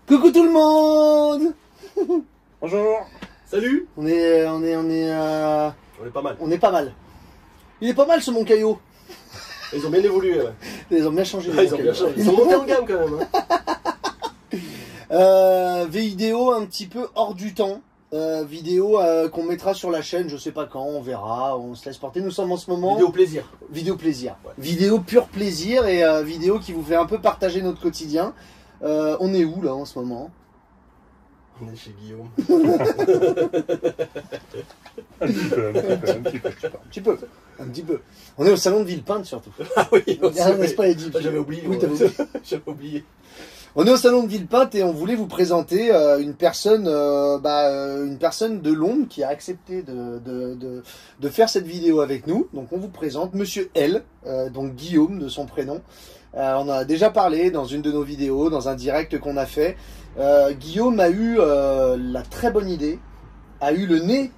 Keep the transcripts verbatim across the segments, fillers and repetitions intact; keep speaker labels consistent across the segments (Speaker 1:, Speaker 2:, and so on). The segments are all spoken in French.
Speaker 1: Coucou tout le monde.
Speaker 2: Bonjour.
Speaker 3: Salut.
Speaker 1: On est, on est, on est, euh...
Speaker 3: On est pas mal.
Speaker 1: on est pas mal. Il est pas mal ce mon caillot.
Speaker 3: Ils ont bien évolué. Ouais.
Speaker 1: Ils ont bien changé.
Speaker 3: Ah, ils ont bien changé. Ils sont montés en gamme quand même. Hein.
Speaker 1: Euh, vidéo un petit peu hors du temps. Euh, vidéo euh, qu'on mettra sur la chaîne, je sais pas quand, on verra, on se laisse porter. Nous sommes en ce moment.
Speaker 3: Vidéo plaisir.
Speaker 1: Vidéo plaisir.
Speaker 3: Ouais.
Speaker 1: Vidéo pur plaisir et euh, vidéo qui vous fait un peu partager notre quotidien. Euh, on est où là en ce moment?
Speaker 3: On est chez Guillaume.
Speaker 2: Un petit peu, un petit peu, un petit peu.
Speaker 1: Un petit peu. Un petit peu. On est au salon de Villepinte surtout.
Speaker 3: Ah oui, aussi,
Speaker 1: Ah,
Speaker 3: oui.
Speaker 1: n'est-ce pas, Eddy?
Speaker 3: J'avais oublié.
Speaker 1: Oui,
Speaker 3: Ouais.
Speaker 1: t'avais oublié.
Speaker 3: J'avais oublié.
Speaker 1: On est au salon de Villepinte et on voulait vous présenter euh, une personne, euh, bah, euh, une personne de Londres qui a accepté de, de, de, de faire cette vidéo avec nous. Donc on vous présente Monsieur L, euh, donc Guillaume de son prénom. Euh, on en a déjà parlé dans une de nos vidéos, dans un direct qu'on a fait. Euh, Guillaume a eu euh, la très bonne idée, a eu le nez,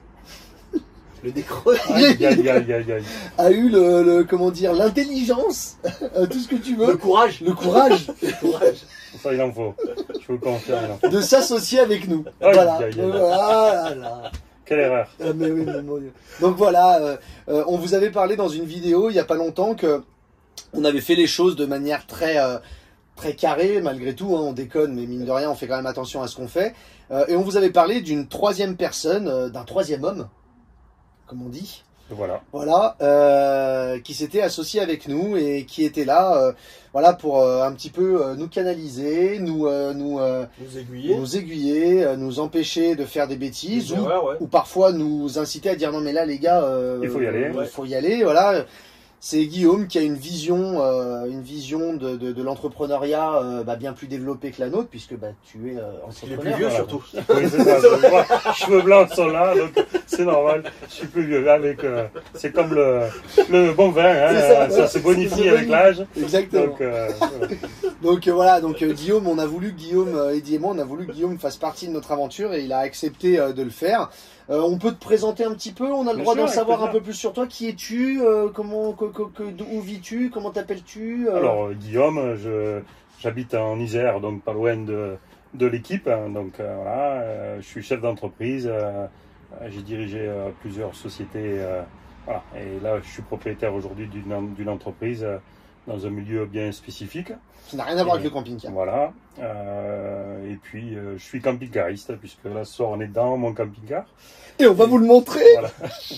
Speaker 3: Le décroche.
Speaker 2: Aïe, aïe, aïe, aïe, aïe.
Speaker 1: a eu le, le comment dire, l'intelligence, euh, tout ce que tu
Speaker 3: Le
Speaker 1: veux,
Speaker 3: courage.
Speaker 1: le courage
Speaker 3: Le courage.
Speaker 2: Ça, il en faut. Je vous confirme. il en faut.
Speaker 1: de s'associer avec nous.
Speaker 2: Aïe,
Speaker 1: Voilà.
Speaker 2: aïe, aïe.
Speaker 1: Ah là là.
Speaker 2: Quelle erreur.
Speaker 1: Ah, mais oui, mais mon Dieu. Donc voilà, euh, euh, on vous avait parlé dans une vidéo il y a pas longtemps que on avait fait les choses de manière très euh, très carrée malgré tout. Hein, on déconne, mais mine de rien, on fait quand même attention à ce qu'on fait. Euh, et on vous avait parlé d'une troisième personne, euh, d'un troisième homme, comme on dit.
Speaker 2: Voilà.
Speaker 1: Voilà, euh, qui s'était associé avec nous et qui était là, euh, voilà, pour euh, un petit peu euh, nous canaliser, nous euh, nous euh,
Speaker 3: Nous aiguiller.
Speaker 1: nous aiguiller, euh, nous empêcher de faire des bêtises,
Speaker 3: Des
Speaker 1: ou,
Speaker 3: erreurs, ouais.
Speaker 1: ou parfois nous inciter à dire non mais là les gars, euh,
Speaker 2: Il faut y aller.
Speaker 1: il faut y aller, voilà. C'est Guillaume qui a une vision, euh, une vision de, de, de l'entrepreneuriat euh, bah, bien plus développée que la nôtre, puisque bah, tu es euh,
Speaker 3: Il est
Speaker 1: entrepreneur.
Speaker 3: plus vieux
Speaker 2: Voilà.
Speaker 3: surtout.
Speaker 2: Oui, c'est ça. Je vois, cheveux blancs sont là, donc c'est normal. Je suis plus vieux. Avec, euh, c'est comme le, le bon vin, hein,
Speaker 1: C'est ça,
Speaker 2: ça,
Speaker 1: ouais,
Speaker 2: se
Speaker 1: c'est-
Speaker 2: bonifie
Speaker 1: c'est
Speaker 2: avec
Speaker 1: bonifie.
Speaker 2: l'âge.
Speaker 1: Exactement.
Speaker 2: Donc, euh, voilà.
Speaker 1: Donc euh, voilà, donc euh, Guillaume, on a voulu que Guillaume, euh, Eddy et moi, on a voulu que Guillaume fasse partie de notre aventure et il a accepté euh, de le faire. Euh, on peut te présenter un petit peu, on a le
Speaker 2: Bien
Speaker 1: droit
Speaker 2: sûr,
Speaker 1: d'en
Speaker 2: avec
Speaker 1: savoir un
Speaker 2: plaisir.
Speaker 1: peu plus sur toi. Qui es-tu, euh, comment, que, que, que- où vis-tu, comment t'appelles-tu euh,
Speaker 2: Alors, euh, Guillaume, je, j'habite en Isère, donc pas loin de, de l'équipe. hein, donc euh, voilà, euh, je suis chef d'entreprise. euh, euh, j'ai dirigé euh, plusieurs sociétés. euh, voilà, et là, je suis propriétaire aujourd'hui d'une, d'une entreprise euh, dans un milieu bien spécifique.
Speaker 1: Ça n'a rien à voir avec le camping-car.
Speaker 2: Voilà. Euh, et puis, euh, je suis camping-cariste, puisque là, ce soir, on est dans mon camping-car.
Speaker 1: Et on va vous le montrer.
Speaker 2: Voilà.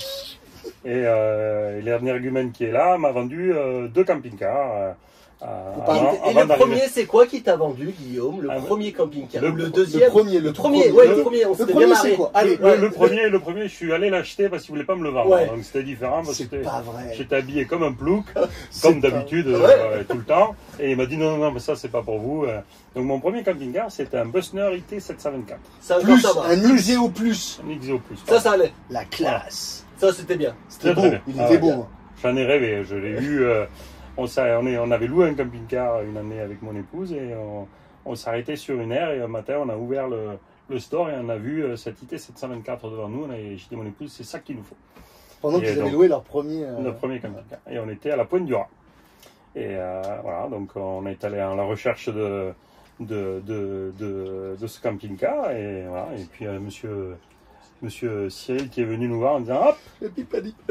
Speaker 2: Et, euh, et l'énergumène qui est là m'a vendu euh, deux camping-cars. euh, euh,
Speaker 1: parlez-
Speaker 2: avant-
Speaker 3: Et
Speaker 2: avant
Speaker 3: le
Speaker 2: d'arriver.
Speaker 3: premier, c'est quoi qui t'a vendu, Guillaume? Le
Speaker 2: Ah,
Speaker 3: premier camping-car.
Speaker 2: le-
Speaker 3: Ou le
Speaker 2: le
Speaker 3: deuxième?
Speaker 1: Le premier, le,
Speaker 3: Le
Speaker 1: tout
Speaker 3: premier, ouais, le
Speaker 1: Le-
Speaker 3: premier. On
Speaker 1: Le
Speaker 3: s'était bien
Speaker 1: premier,
Speaker 3: marré.
Speaker 1: c'est quoi? Allez,
Speaker 2: Le, le premier, le premier, je suis allé l'acheter parce qu'il voulait pas me le vendre.
Speaker 3: Ouais.
Speaker 2: Donc c'était différent parce que
Speaker 1: c'est pas vrai.
Speaker 2: j'étais habillé comme un plouc,
Speaker 1: C'est
Speaker 2: comme
Speaker 1: pas-
Speaker 2: d'habitude,
Speaker 3: Ouais.
Speaker 2: euh, tout le temps. Et il m'a dit non, non, non, mais ça c'est pas pour vous. euh. Donc mon premier camping-car, c'était un Bussner I T sept cent vingt-quatre.
Speaker 3: Ça, non,
Speaker 1: Plus,
Speaker 3: ça va.
Speaker 1: un Xéo Plus.
Speaker 2: Un X E O plus.
Speaker 3: Ça, ça allait.
Speaker 1: La classe.
Speaker 3: Ça, c'était bien.
Speaker 1: C'était
Speaker 2: Très,
Speaker 1: beau,
Speaker 2: très bien.
Speaker 1: il
Speaker 2: Ah
Speaker 1: était
Speaker 2: ouais.
Speaker 1: beau.
Speaker 2: J'en ai rêvé, je l'ai eu. euh, on, s'a- on, est- on avait loué un camping-car une année avec mon épouse et on, on s'arrêtait sur une aire et un matin on a ouvert le, le store et on a vu euh, cette I T sept cent vingt-quatre devant nous. On a- J'ai dit à mon épouse, c'est ça qu'il nous faut.
Speaker 1: Pendant
Speaker 2: Et
Speaker 1: qu'ils avaient
Speaker 2: donc-
Speaker 1: loué leur premier. euh,
Speaker 2: Le premier camping-car. Et on était à la Pointe du Raz. Et euh, voilà, donc on est allé à la recherche de, de, de, de, de ce camping-car. Et, voilà, et puis euh, monsieur, monsieur Cyril qui est venu nous voir en disant hop,
Speaker 1: Et puis, pas dit.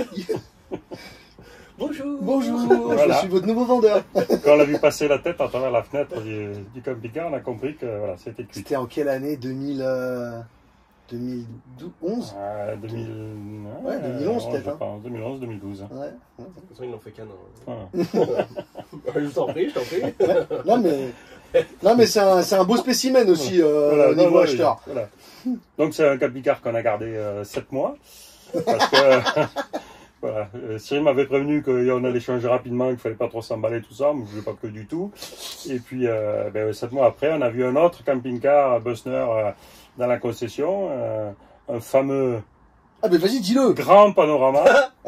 Speaker 3: Bonjour.
Speaker 1: Bonjour,
Speaker 2: Voilà.
Speaker 1: je suis votre nouveau vendeur.
Speaker 2: quand on a vu passer la tête à travers la fenêtre du, du camping-car, on a compris que voilà, c'était cuit.
Speaker 1: C'était en quelle année? deux mille, euh, deux mille onze?
Speaker 2: Euh, deux mille...
Speaker 1: Ouais, deux mille onze, peut-être,
Speaker 2: je
Speaker 1: hein.
Speaker 2: pense, deux mille onze deux mille douze.
Speaker 1: Ouais.
Speaker 3: De toute façon, ils n'ont fait qu'un an.
Speaker 2: Voilà.
Speaker 3: Je t'en prie, je t'en prie.
Speaker 1: Non mais, non mais c'est un, c'est un beau spécimen aussi euh,
Speaker 2: Voilà,
Speaker 1: au
Speaker 2: non,
Speaker 1: niveau
Speaker 2: non,
Speaker 1: acheteur.
Speaker 2: voilà. Donc c'est un camping-car qu'on a gardé euh, sept mois. Parce que voilà, euh, Cyril m'avait prévenu qu'on allait changer rapidement, qu'il fallait pas trop s'emballer, tout ça. Moi je ne voulais pas que du tout. Et puis euh, ben, sept mois après, on a vu un autre camping-car Bussner euh, dans la concession. euh, un fameux
Speaker 1: Ah mais vas-y, dis-le.
Speaker 2: grand panorama.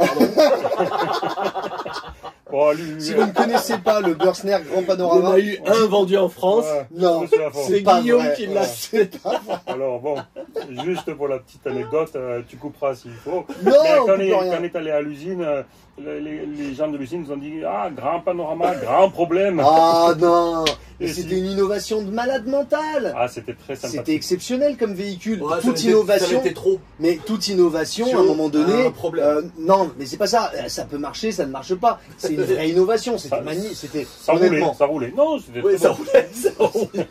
Speaker 2: Bon, lui,
Speaker 1: Si vous ne connaissez pas le Bursner Grand
Speaker 3: On
Speaker 1: Panorama,
Speaker 3: a eu un vendu en France.
Speaker 2: ouais,
Speaker 1: non,
Speaker 2: je suis à fond.
Speaker 3: C'est
Speaker 1: pas
Speaker 3: Guillaume
Speaker 1: vrai.
Speaker 3: qui l'a.
Speaker 1: C'est pas vrai.
Speaker 2: Alors bon, juste pour la petite anecdote, euh, tu couperas s'il faut.
Speaker 1: Non,
Speaker 2: Mais
Speaker 1: on
Speaker 2: quand, on
Speaker 1: coupe
Speaker 2: est,
Speaker 1: rien.
Speaker 2: quand on est allé à l'usine, euh, les, les- les gens de l'usine nous ont dit ah grand panorama, grand problème.
Speaker 1: Ah non, mais
Speaker 2: Et
Speaker 1: c'était
Speaker 2: si.
Speaker 1: une innovation de malade mental.
Speaker 2: Ah c'était très
Speaker 1: C'était
Speaker 2: sympathique.
Speaker 1: exceptionnel comme véhicule.
Speaker 3: Ouais, ça
Speaker 1: toute
Speaker 3: m'était-
Speaker 1: innovation,
Speaker 3: Ça m'était trop.
Speaker 1: mais toute innovation,
Speaker 3: Sur
Speaker 1: à un moment donné,
Speaker 3: un problème.
Speaker 1: euh, non, mais c'est pas ça. Euh, Ça peut marcher, ça ne marche pas. C'est une vraie innovation. C'était
Speaker 2: Ça-
Speaker 1: magnifique. C'était
Speaker 2: Ça roulait,
Speaker 1: honnêtement.
Speaker 2: ça roulait. Non, c'était
Speaker 3: Oui,
Speaker 2: très
Speaker 3: ça
Speaker 2: bon.
Speaker 3: roulait, ça roulait.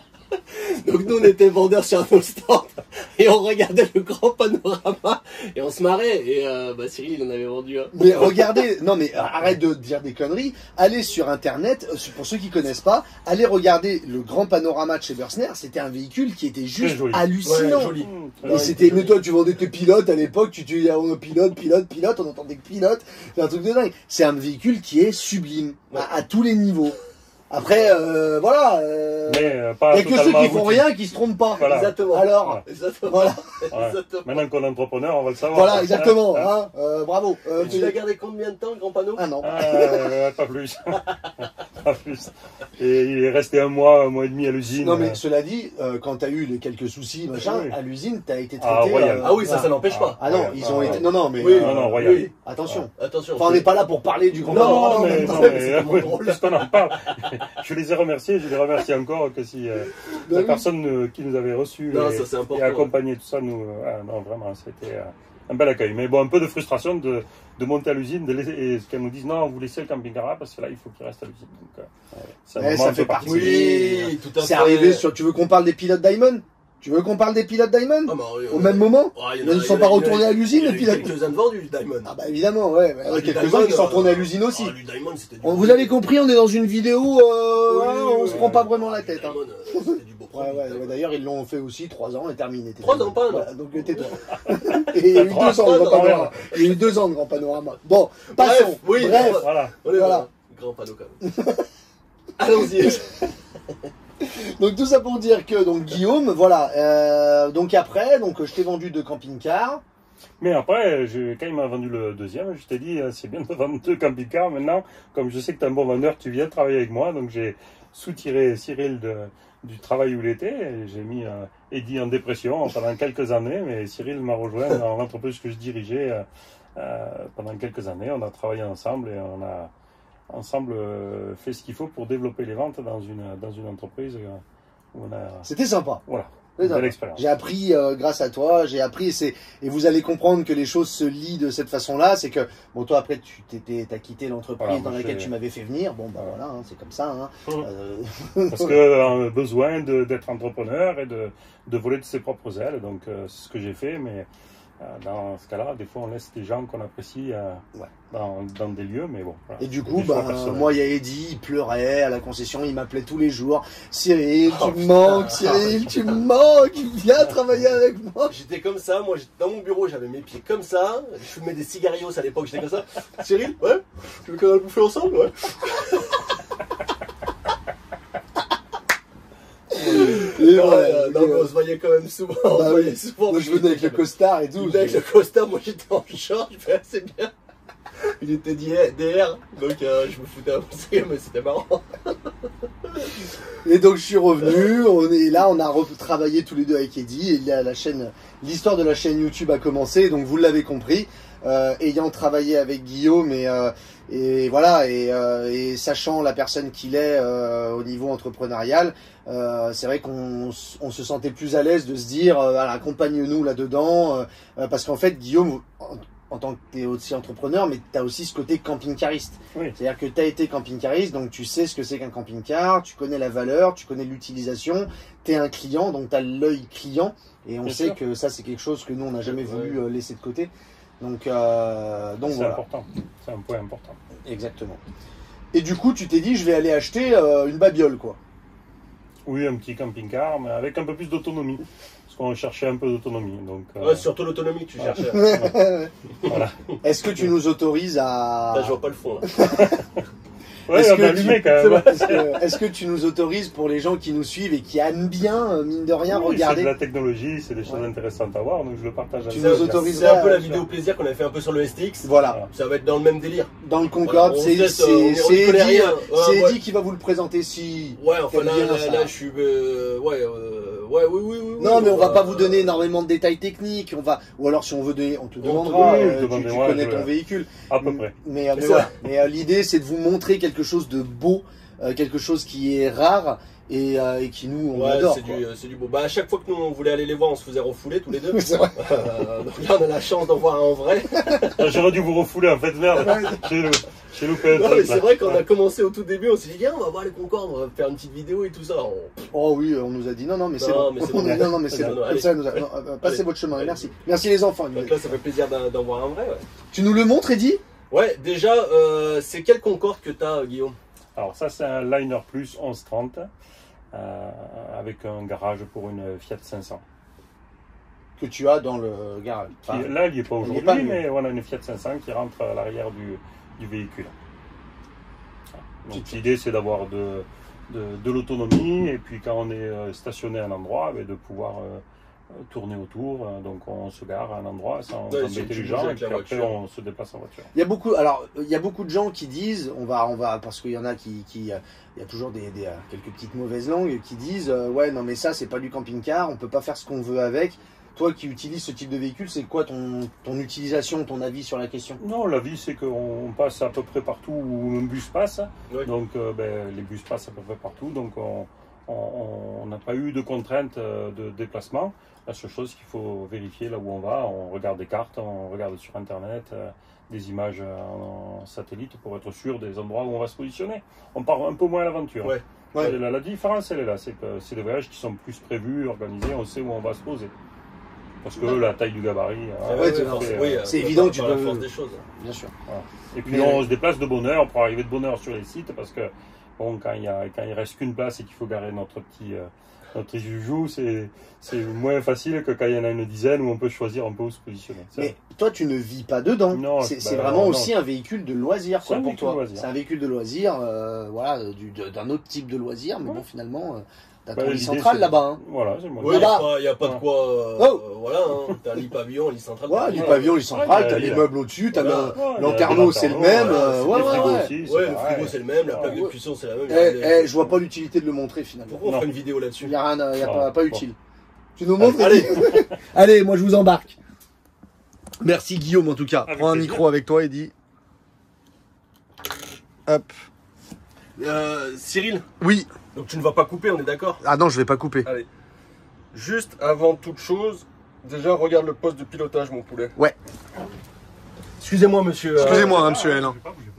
Speaker 3: Donc nous on était vendeurs sur nos stands et on regardait le grand panorama et on se marrait et euh, bah Cyril il en avait vendu un.
Speaker 1: Mais regardez, non mais arrête de dire des conneries. Allez sur internet, euh, pour ceux qui connaissent pas, allez regarder le grand panorama de chez Bersner. C'était un véhicule qui était juste
Speaker 2: joli.
Speaker 1: hallucinant.
Speaker 3: Ouais, joli.
Speaker 2: Mmh, très
Speaker 1: Et
Speaker 3: Ouais,
Speaker 2: bon.
Speaker 1: c'était, mais toi tu vendais tes pilotes à l'époque, tu tu on pilote, pilote, pilote, on entendait que pilote, c'est un truc de dingue. C'est un véhicule qui est sublime
Speaker 3: Ouais.
Speaker 1: à, à tous les niveaux. Après, euh, voilà, euh,
Speaker 2: Mais euh,
Speaker 1: il
Speaker 2: pas
Speaker 1: y a que ceux
Speaker 2: totalement
Speaker 1: qui font
Speaker 2: abouti.
Speaker 1: rien qui se trompent pas.
Speaker 2: Voilà.
Speaker 3: Exactement.
Speaker 1: Alors,
Speaker 3: Exactement.
Speaker 1: voilà,
Speaker 2: Ouais.
Speaker 3: Exactement.
Speaker 2: Maintenant qu'on est entrepreneur, on va le savoir.
Speaker 1: voilà, exactement.
Speaker 2: Hein,
Speaker 1: Hein, euh, bravo. Euh,
Speaker 3: Et tu l'as gardé combien de temps le grand panneau?
Speaker 1: un an.
Speaker 2: Euh, pas plus. Pas plus. Et il est resté un mois, un mois et demi à l'usine.
Speaker 1: Non mais cela dit, euh, quand t'as eu les quelques soucis machin
Speaker 2: Oui.
Speaker 1: à l'usine, t'as été
Speaker 2: Ah,
Speaker 1: traité.
Speaker 2: royal.
Speaker 1: euh,
Speaker 3: Ah oui, ça, ça
Speaker 1: voilà.
Speaker 3: n'empêche pas.
Speaker 1: Ah non,
Speaker 2: Ouais,
Speaker 1: ils
Speaker 2: ah,
Speaker 1: ont
Speaker 2: ouais.
Speaker 1: été. Non non mais
Speaker 3: Oui,
Speaker 1: euh,
Speaker 2: non, non, royal.
Speaker 3: oui.
Speaker 1: attention.
Speaker 3: Attention.
Speaker 1: Enfin, on n'est pas là pour parler du grand
Speaker 3: Non,
Speaker 1: panorama.
Speaker 2: Non, mais,
Speaker 3: non,
Speaker 2: non,
Speaker 3: mais
Speaker 2: mais,
Speaker 3: c'était
Speaker 2: euh,
Speaker 3: mon
Speaker 2: oui,
Speaker 3: drôle.
Speaker 2: puisqu'on en parle, je les ai remerciés, je les remercie encore que si euh,
Speaker 1: Ben
Speaker 2: la
Speaker 1: oui.
Speaker 2: personne euh, qui nous avait reçus
Speaker 3: Non,
Speaker 2: et,
Speaker 3: ça c'est
Speaker 2: et
Speaker 3: important.
Speaker 2: accompagné tout ça, nous, euh, ah, non, vraiment, c'était euh, un bel accueil. Mais bon, un peu de frustration de, de monter à l'usine, de laisser, et qu'elle nous dise non, vous laissez le camping-car là, parce que là, il faut qu'il reste à l'usine. Donc, euh, c'est un
Speaker 1: Ouais,
Speaker 2: moment
Speaker 1: ça
Speaker 2: un
Speaker 1: fait
Speaker 2: peu
Speaker 1: partie.
Speaker 2: particulier.
Speaker 3: Oui, tout à fait.
Speaker 1: C'est arrivé sur. Tu veux qu'on parle des pilotes Diamond? Tu veux qu'on parle des pilotes Diamond?
Speaker 3: Ah, bah, oui,
Speaker 1: Au
Speaker 3: oui.
Speaker 1: même moment?
Speaker 3: Ah, il y en
Speaker 1: Ils
Speaker 3: a-
Speaker 1: ne
Speaker 3: il y
Speaker 1: sont
Speaker 3: en a-
Speaker 1: pas
Speaker 3: il y en a-
Speaker 1: retournés à l'usine,
Speaker 3: il y en a
Speaker 1: les
Speaker 3: eu
Speaker 1: pilotes.
Speaker 3: quelques-uns de vendus, Diamond.
Speaker 1: Ah bah évidemment, ouais. mais
Speaker 3: Ah,
Speaker 1: quelques-uns
Speaker 3: Diamond,
Speaker 1: qui sont retournés à l'usine
Speaker 3: ah,
Speaker 1: aussi.
Speaker 3: lui, Diamond, c'était du
Speaker 1: On,
Speaker 3: beau
Speaker 1: vous l'avez
Speaker 3: produit.
Speaker 1: compris, on est dans une vidéo, euh,
Speaker 3: Oui,
Speaker 1: hein,
Speaker 3: oui,
Speaker 1: on
Speaker 3: oui,
Speaker 1: se
Speaker 3: oui.
Speaker 1: prend pas vraiment la tête. Hein.
Speaker 3: Diamond, euh, c'était du beau
Speaker 1: Ouais,
Speaker 3: produit.
Speaker 1: ouais,
Speaker 3: Diamond.
Speaker 1: ouais, d'ailleurs ils l'ont fait aussi, trois ans et terminé.
Speaker 3: Trois ans, pas un an.
Speaker 1: Voilà, donc tais-toi. Et il y a eu deux ans de
Speaker 3: Trois
Speaker 1: grand
Speaker 3: ans,
Speaker 1: panorama. Il y a eu deux ans de grand panorama. Bon, passons.
Speaker 3: Bref, oui,
Speaker 1: Bref.
Speaker 2: Voilà.
Speaker 3: On est
Speaker 1: Voilà.
Speaker 3: Grand panneau quand même. Allons-y.
Speaker 1: Donc tout ça pour dire que donc Guillaume, voilà. euh, donc après, donc je t'ai vendu deux camping-cars.
Speaker 2: Mais après, je, quand il m'a vendu le deuxième, je t'ai dit, euh, c'est bien de vendre deux camping-cars. Maintenant, comme je sais que tu es un bon vendeur, tu viens travailler avec moi. Donc j'ai soutiré Cyril de, du travail où il était. et J'ai mis euh, Eddie en dépression pendant quelques années. Mais Cyril m'a rejoint dans l'entreprise que je dirigeais euh, euh, pendant quelques années. On a travaillé ensemble et on a ensemble euh, fait ce qu'il faut pour développer les ventes dans une, dans une entreprise euh, où on a...
Speaker 1: C'était sympa.
Speaker 2: Voilà,
Speaker 1: C'était
Speaker 2: une
Speaker 1: sympa.
Speaker 2: belle expérience.
Speaker 1: J'ai appris euh, grâce à toi, j'ai appris et, c'est- et vous allez comprendre que les choses se lient de cette façon-là. C'est que bon, toi après tu t'étais, t'as quitté l'entreprise
Speaker 2: Voilà,
Speaker 1: dans
Speaker 2: moi,
Speaker 1: laquelle
Speaker 2: j'ai-
Speaker 1: tu m'avais fait venir. Bon bah
Speaker 2: Voilà.
Speaker 1: voilà, hein, c'est comme ça. Hein.
Speaker 3: Hum.
Speaker 1: Euh,
Speaker 2: Parce que euh, besoin de- d'être entrepreneur et de, de voler de ses propres ailes. Donc euh, c'est ce que j'ai fait, mais euh, dans ce cas-là, des fois on laisse des gens qu'on apprécie euh,
Speaker 1: Ouais.
Speaker 2: dans, dans des lieux, mais bon. Voilà.
Speaker 1: Et du
Speaker 2: C'est
Speaker 1: coup,
Speaker 2: des choix
Speaker 1: bah,
Speaker 2: personnels.
Speaker 1: moi, il y a Eddie, il pleurait à la concession, il m'appelait tous les jours. Cyril, tu
Speaker 3: Oh,
Speaker 1: me
Speaker 3: putain.
Speaker 1: manques, Cyril, tu me manques, viens travailler avec moi.
Speaker 3: J'étais comme ça, moi j'étais dans mon bureau, j'avais mes pieds comme ça, je fumais des cigarios à l'époque, j'étais comme ça. Cyril, ouais, tu veux qu'on aille bouffer ensemble, ouais.
Speaker 1: Et
Speaker 3: Non,
Speaker 1: voilà,
Speaker 3: euh,
Speaker 1: et,
Speaker 3: non, mais on
Speaker 1: euh,
Speaker 3: se voyait quand même souvent. on se
Speaker 1: bah
Speaker 3: voyait
Speaker 1: oui.
Speaker 3: souvent.
Speaker 1: Moi, je venais avec le costard et tout.
Speaker 3: Il venait avec le costard, moi j'étais en short, je fais assez bien. Il était D R, donc euh, je me foutais un peu de ça, mais c'était marrant.
Speaker 1: Et donc, je suis revenu, on est là, on a retravaillé tous les deux avec Eddie, et il y a la chaîne, l'histoire de la chaîne YouTube a commencé, donc vous l'avez compris, euh, ayant travaillé avec Guillaume et, euh, et voilà, et, euh, et sachant la personne qu'il est euh, au niveau entrepreneurial, euh, c'est vrai qu'on s- on se sentait plus à l'aise de se dire, euh, voilà, accompagne-nous là-dedans, euh, euh, parce qu'en fait, Guillaume, en, en tant que tu es aussi entrepreneur, mais tu as aussi ce côté camping-cariste.
Speaker 2: Oui.
Speaker 1: C'est-à-dire que tu as été camping-cariste, donc tu sais ce que c'est qu'un camping-car, tu connais la valeur, tu connais l'utilisation, tu es un client, donc tu as l'œil client, et on
Speaker 2: Bien
Speaker 1: sait
Speaker 2: sûr.
Speaker 1: que ça, c'est quelque chose que nous, on n'a jamais
Speaker 3: Ouais.
Speaker 1: voulu euh, laisser de côté. Donc, euh, donc
Speaker 2: C'est
Speaker 1: voilà,
Speaker 2: important, c'est un point important.
Speaker 1: exactement. Et du coup, tu t'es dit, je vais aller acheter euh, une babiole, quoi.
Speaker 2: Oui, un petit camping-car, mais avec un peu plus d'autonomie. Parce qu'on cherchait un peu d'autonomie. Donc, euh,
Speaker 3: Ouais, surtout l'autonomie que tu
Speaker 2: Voilà.
Speaker 3: cherchais.
Speaker 2: voilà.
Speaker 1: Est-ce que tu nous autorises à...
Speaker 3: Là, je vois pas le fond, là.
Speaker 2: Ouais,
Speaker 1: Est-ce
Speaker 2: on
Speaker 1: que
Speaker 2: a allumé
Speaker 1: tu-
Speaker 2: quand même.
Speaker 1: Est-ce que, est-ce que tu nous autorises pour les gens qui nous suivent et qui aiment bien, euh, mine de rien,
Speaker 2: Oui, c'est
Speaker 1: regarder
Speaker 2: de la technologie, c'est des choses
Speaker 1: Ouais.
Speaker 2: intéressantes à voir, donc je le partage avec
Speaker 1: Tu
Speaker 3: C'est-
Speaker 1: nous
Speaker 2: vous.
Speaker 1: autorises
Speaker 3: C'est un peu la
Speaker 2: bien
Speaker 3: vidéo
Speaker 2: sûr.
Speaker 3: plaisir qu'on avait fait un peu sur le S T X.
Speaker 1: Voilà.
Speaker 3: Ça va être dans le même délire.
Speaker 1: Dans le Concorde,
Speaker 3: Voilà, on
Speaker 1: c'est
Speaker 3: se laisse,
Speaker 1: c'est-
Speaker 3: euh, on y- on
Speaker 1: c'est
Speaker 3: y connaît
Speaker 1: Eddie,
Speaker 3: rien.
Speaker 1: c'est
Speaker 3: Ouais,
Speaker 1: Eddie
Speaker 3: ouais.
Speaker 1: qui va vous le présenter si.
Speaker 3: Ouais, enfin
Speaker 1: T'aimes
Speaker 3: là,
Speaker 1: bien
Speaker 3: là,
Speaker 1: ça.
Speaker 3: là, je suis. euh, ouais, euh, Ouais, oui, oui, oui.
Speaker 1: Non,
Speaker 3: oui,
Speaker 1: mais on va
Speaker 3: bah,
Speaker 1: pas vous donner
Speaker 3: euh,
Speaker 1: énormément de détails techniques. On va, ou alors si on veut donner, on te
Speaker 2: On
Speaker 1: demandera.
Speaker 2: te- oui,
Speaker 1: euh, tu,
Speaker 2: demandez,
Speaker 1: tu
Speaker 2: ouais,
Speaker 1: connais
Speaker 2: je-
Speaker 1: ton véhicule.
Speaker 2: À peu près.
Speaker 1: Mais, euh, mais,
Speaker 3: C'est
Speaker 1: voilà.
Speaker 3: ça.
Speaker 1: Mais euh, l'idée, c'est de vous montrer quelque chose de beau, euh, quelque chose qui est rare et, euh, et qui nous on
Speaker 3: Ouais,
Speaker 1: adore.
Speaker 3: c'est
Speaker 1: quoi.
Speaker 3: du, c'est du beau. Bah, à chaque fois que nous on voulait aller les voir, on se faisait refouler tous les deux.
Speaker 1: C'est vrai.
Speaker 3: Euh, donc là, on a la chance d'en voir un en vrai.
Speaker 2: Ah, J'aurais dû vous refouler en fait, merde. J'ai lou- j'ai loupé un
Speaker 3: Non, mais
Speaker 2: truc
Speaker 3: c'est
Speaker 2: là.
Speaker 3: vrai qu'on a commencé au tout début, on s'est dit, viens, on va voir les Concorde, on va faire une petite vidéo et tout ça. On-
Speaker 1: Oh oui, on nous a dit non, non, mais c'est
Speaker 3: Non,
Speaker 1: bon.
Speaker 3: mais c'est
Speaker 1: On
Speaker 3: bon.
Speaker 1: a- Non, non, mais c'est
Speaker 3: Non,
Speaker 1: bon.
Speaker 3: non,
Speaker 1: Comme
Speaker 3: allez.
Speaker 1: ça, nous a- non, euh, passez
Speaker 3: Allez.
Speaker 1: votre chemin.
Speaker 3: Allez.
Speaker 1: Merci. Merci les enfants.
Speaker 3: Donc là, ça fait plaisir d'en d'en voir un vrai, ouais.
Speaker 1: Tu nous le montres, Eddy?
Speaker 3: Ouais, déjà, euh, c'est quel Concorde que t'as, Guillaume?
Speaker 2: Alors ça c'est un Liner Plus onze trente euh, avec un garage pour une Fiat cinq cents.
Speaker 1: Que tu as dans le garage.
Speaker 2: Qui-
Speaker 1: Enfin,
Speaker 2: là il n'y est pas
Speaker 1: il est
Speaker 2: aujourd'hui,
Speaker 1: pas, lui.
Speaker 2: mais on a une Fiat cinq cents qui rentre à l'arrière du, du véhicule. Donc l'idée c'est d'avoir de, de, de l'autonomie et puis quand on est euh, stationné à un endroit, ben, de pouvoir euh, tourner autour. Euh, Donc on se gare à un endroit sans
Speaker 3: Ouais,
Speaker 2: embêter
Speaker 3: tu
Speaker 2: les
Speaker 3: bouges
Speaker 2: gens et
Speaker 3: avec
Speaker 2: puis
Speaker 3: la
Speaker 2: après
Speaker 3: voiture.
Speaker 2: on se déplace en voiture.
Speaker 1: Il y a beaucoup, alors il y a beaucoup de gens qui disent, on va, on va, parce qu'il y en a qui, qui, euh, il y a toujours des, des, euh, quelques petites mauvaises langues qui disent, euh, ouais, non mais ça c'est pas du camping-car, on peut pas faire ce qu'on veut avec. Toi qui utilises ce type de véhicule, c'est quoi ton, ton utilisation, ton avis sur la question?
Speaker 2: Non, la vie c'est qu'on passe à peu près partout où un bus passe.
Speaker 3: Oui.
Speaker 2: Donc euh, ben, les bus passent à peu près partout. Donc on on- on n'a pas eu de contraintes euh, de déplacement. La seule chose qu'il faut vérifier là où on va, on regarde des cartes, on regarde sur internet euh, des images en, en satellite pour être sûr des endroits où on va se positionner. On part un peu moins à l'aventure.
Speaker 3: Ouais.
Speaker 1: Ouais.
Speaker 2: Et La, la différence elle est là, c'est que c'est des voyages qui sont plus prévus, organisés, on sait où on va se poser. Parce que la taille du gabarit, hein,
Speaker 1: Ouais,
Speaker 2: fait,
Speaker 1: c'est-
Speaker 3: force-
Speaker 2: euh,
Speaker 3: oui,
Speaker 1: c'est
Speaker 3: euh,
Speaker 1: évident
Speaker 3: par-
Speaker 1: que tu
Speaker 3: par la
Speaker 1: peux-
Speaker 3: force des choses.
Speaker 1: Bien sûr.
Speaker 2: Et puis
Speaker 1: Mais-
Speaker 2: on se déplace de bonne heure pour arriver de bonne heure sur les sites parce que bon, quand il y a, quand il reste qu'une place et qu'il faut garer notre petit, euh, notre petit joujou, c'est, c'est moins facile que quand il y en a une dizaine où on peut choisir un peu où se positionner. C'est-
Speaker 1: Mais toi, tu ne vis pas dedans.
Speaker 2: Non,
Speaker 1: C'est
Speaker 2: bah,
Speaker 1: c'est vraiment
Speaker 2: non.
Speaker 1: aussi un véhicule de loisir
Speaker 2: C'est
Speaker 1: quoi,
Speaker 2: un
Speaker 1: pour
Speaker 2: véhicule
Speaker 1: toi.
Speaker 2: de loisir.
Speaker 1: C'est un véhicule de loisir, euh, voilà, du- de- d'un autre type de loisir, mais
Speaker 2: Ouais.
Speaker 1: bon, finalement, euh, t'as
Speaker 2: Bah,
Speaker 1: ton lit
Speaker 2: l'idée,
Speaker 1: central
Speaker 2: c'est-
Speaker 1: là-bas. Hein.
Speaker 2: Voilà, c'est moi.
Speaker 3: Oui, il n'y
Speaker 1: Là-bas.
Speaker 3: a, pas- y a pas de
Speaker 2: Ouais.
Speaker 3: quoi. euh,
Speaker 1: Oh.
Speaker 3: euh, voilà, hein, t'as un lit pavillon, un lit central.
Speaker 1: Ouais,
Speaker 3: t'as-
Speaker 1: du
Speaker 3: voilà.
Speaker 1: pavillon, lit central,
Speaker 2: Ouais,
Speaker 1: t'as
Speaker 2: il y a-
Speaker 1: les meubles au-dessus, t'as
Speaker 3: Voilà.
Speaker 1: le-
Speaker 2: Ouais, il y a
Speaker 1: l'encarneau,
Speaker 2: des
Speaker 1: c'est le
Speaker 2: lanterneaux,
Speaker 1: même.
Speaker 3: ouais,
Speaker 1: euh,
Speaker 3: c'est
Speaker 1: ouais,
Speaker 2: les
Speaker 1: ouais,
Speaker 2: frigos
Speaker 1: ouais.
Speaker 2: aussi,
Speaker 3: Ouais,
Speaker 2: c'est
Speaker 3: le
Speaker 2: pareil.
Speaker 3: frigo c'est le même, la
Speaker 2: Ouais.
Speaker 3: plaque de cuisson c'est la même.
Speaker 1: Eh, eh, je vois pas l'utilité de le montrer finalement.
Speaker 3: Pourquoi on
Speaker 2: Non.
Speaker 3: ferait une vidéo là-dessus?
Speaker 1: Il n'y a rien, il y a
Speaker 2: Non,
Speaker 1: pas, pas
Speaker 2: bon.
Speaker 1: utile. Tu nous montres
Speaker 3: Allez.
Speaker 1: Allez, moi je vous embarque. Merci Guillaume en tout cas.
Speaker 2: Avec
Speaker 1: Prends un
Speaker 2: plaisir.
Speaker 1: micro avec toi et dis. Hop.
Speaker 3: Euh, Cyril,
Speaker 1: Oui.
Speaker 3: donc tu ne vas pas couper, on est d'accord?
Speaker 1: Ah non, je vais pas couper.
Speaker 3: Allez. Juste avant toute chose, déjà regarde le poste de pilotage, mon poulet.
Speaker 1: Ouais.
Speaker 3: Excusez-moi, monsieur. euh,
Speaker 1: Excusez-moi, hein, monsieur L. hein.
Speaker 2: Bougez pas, bougez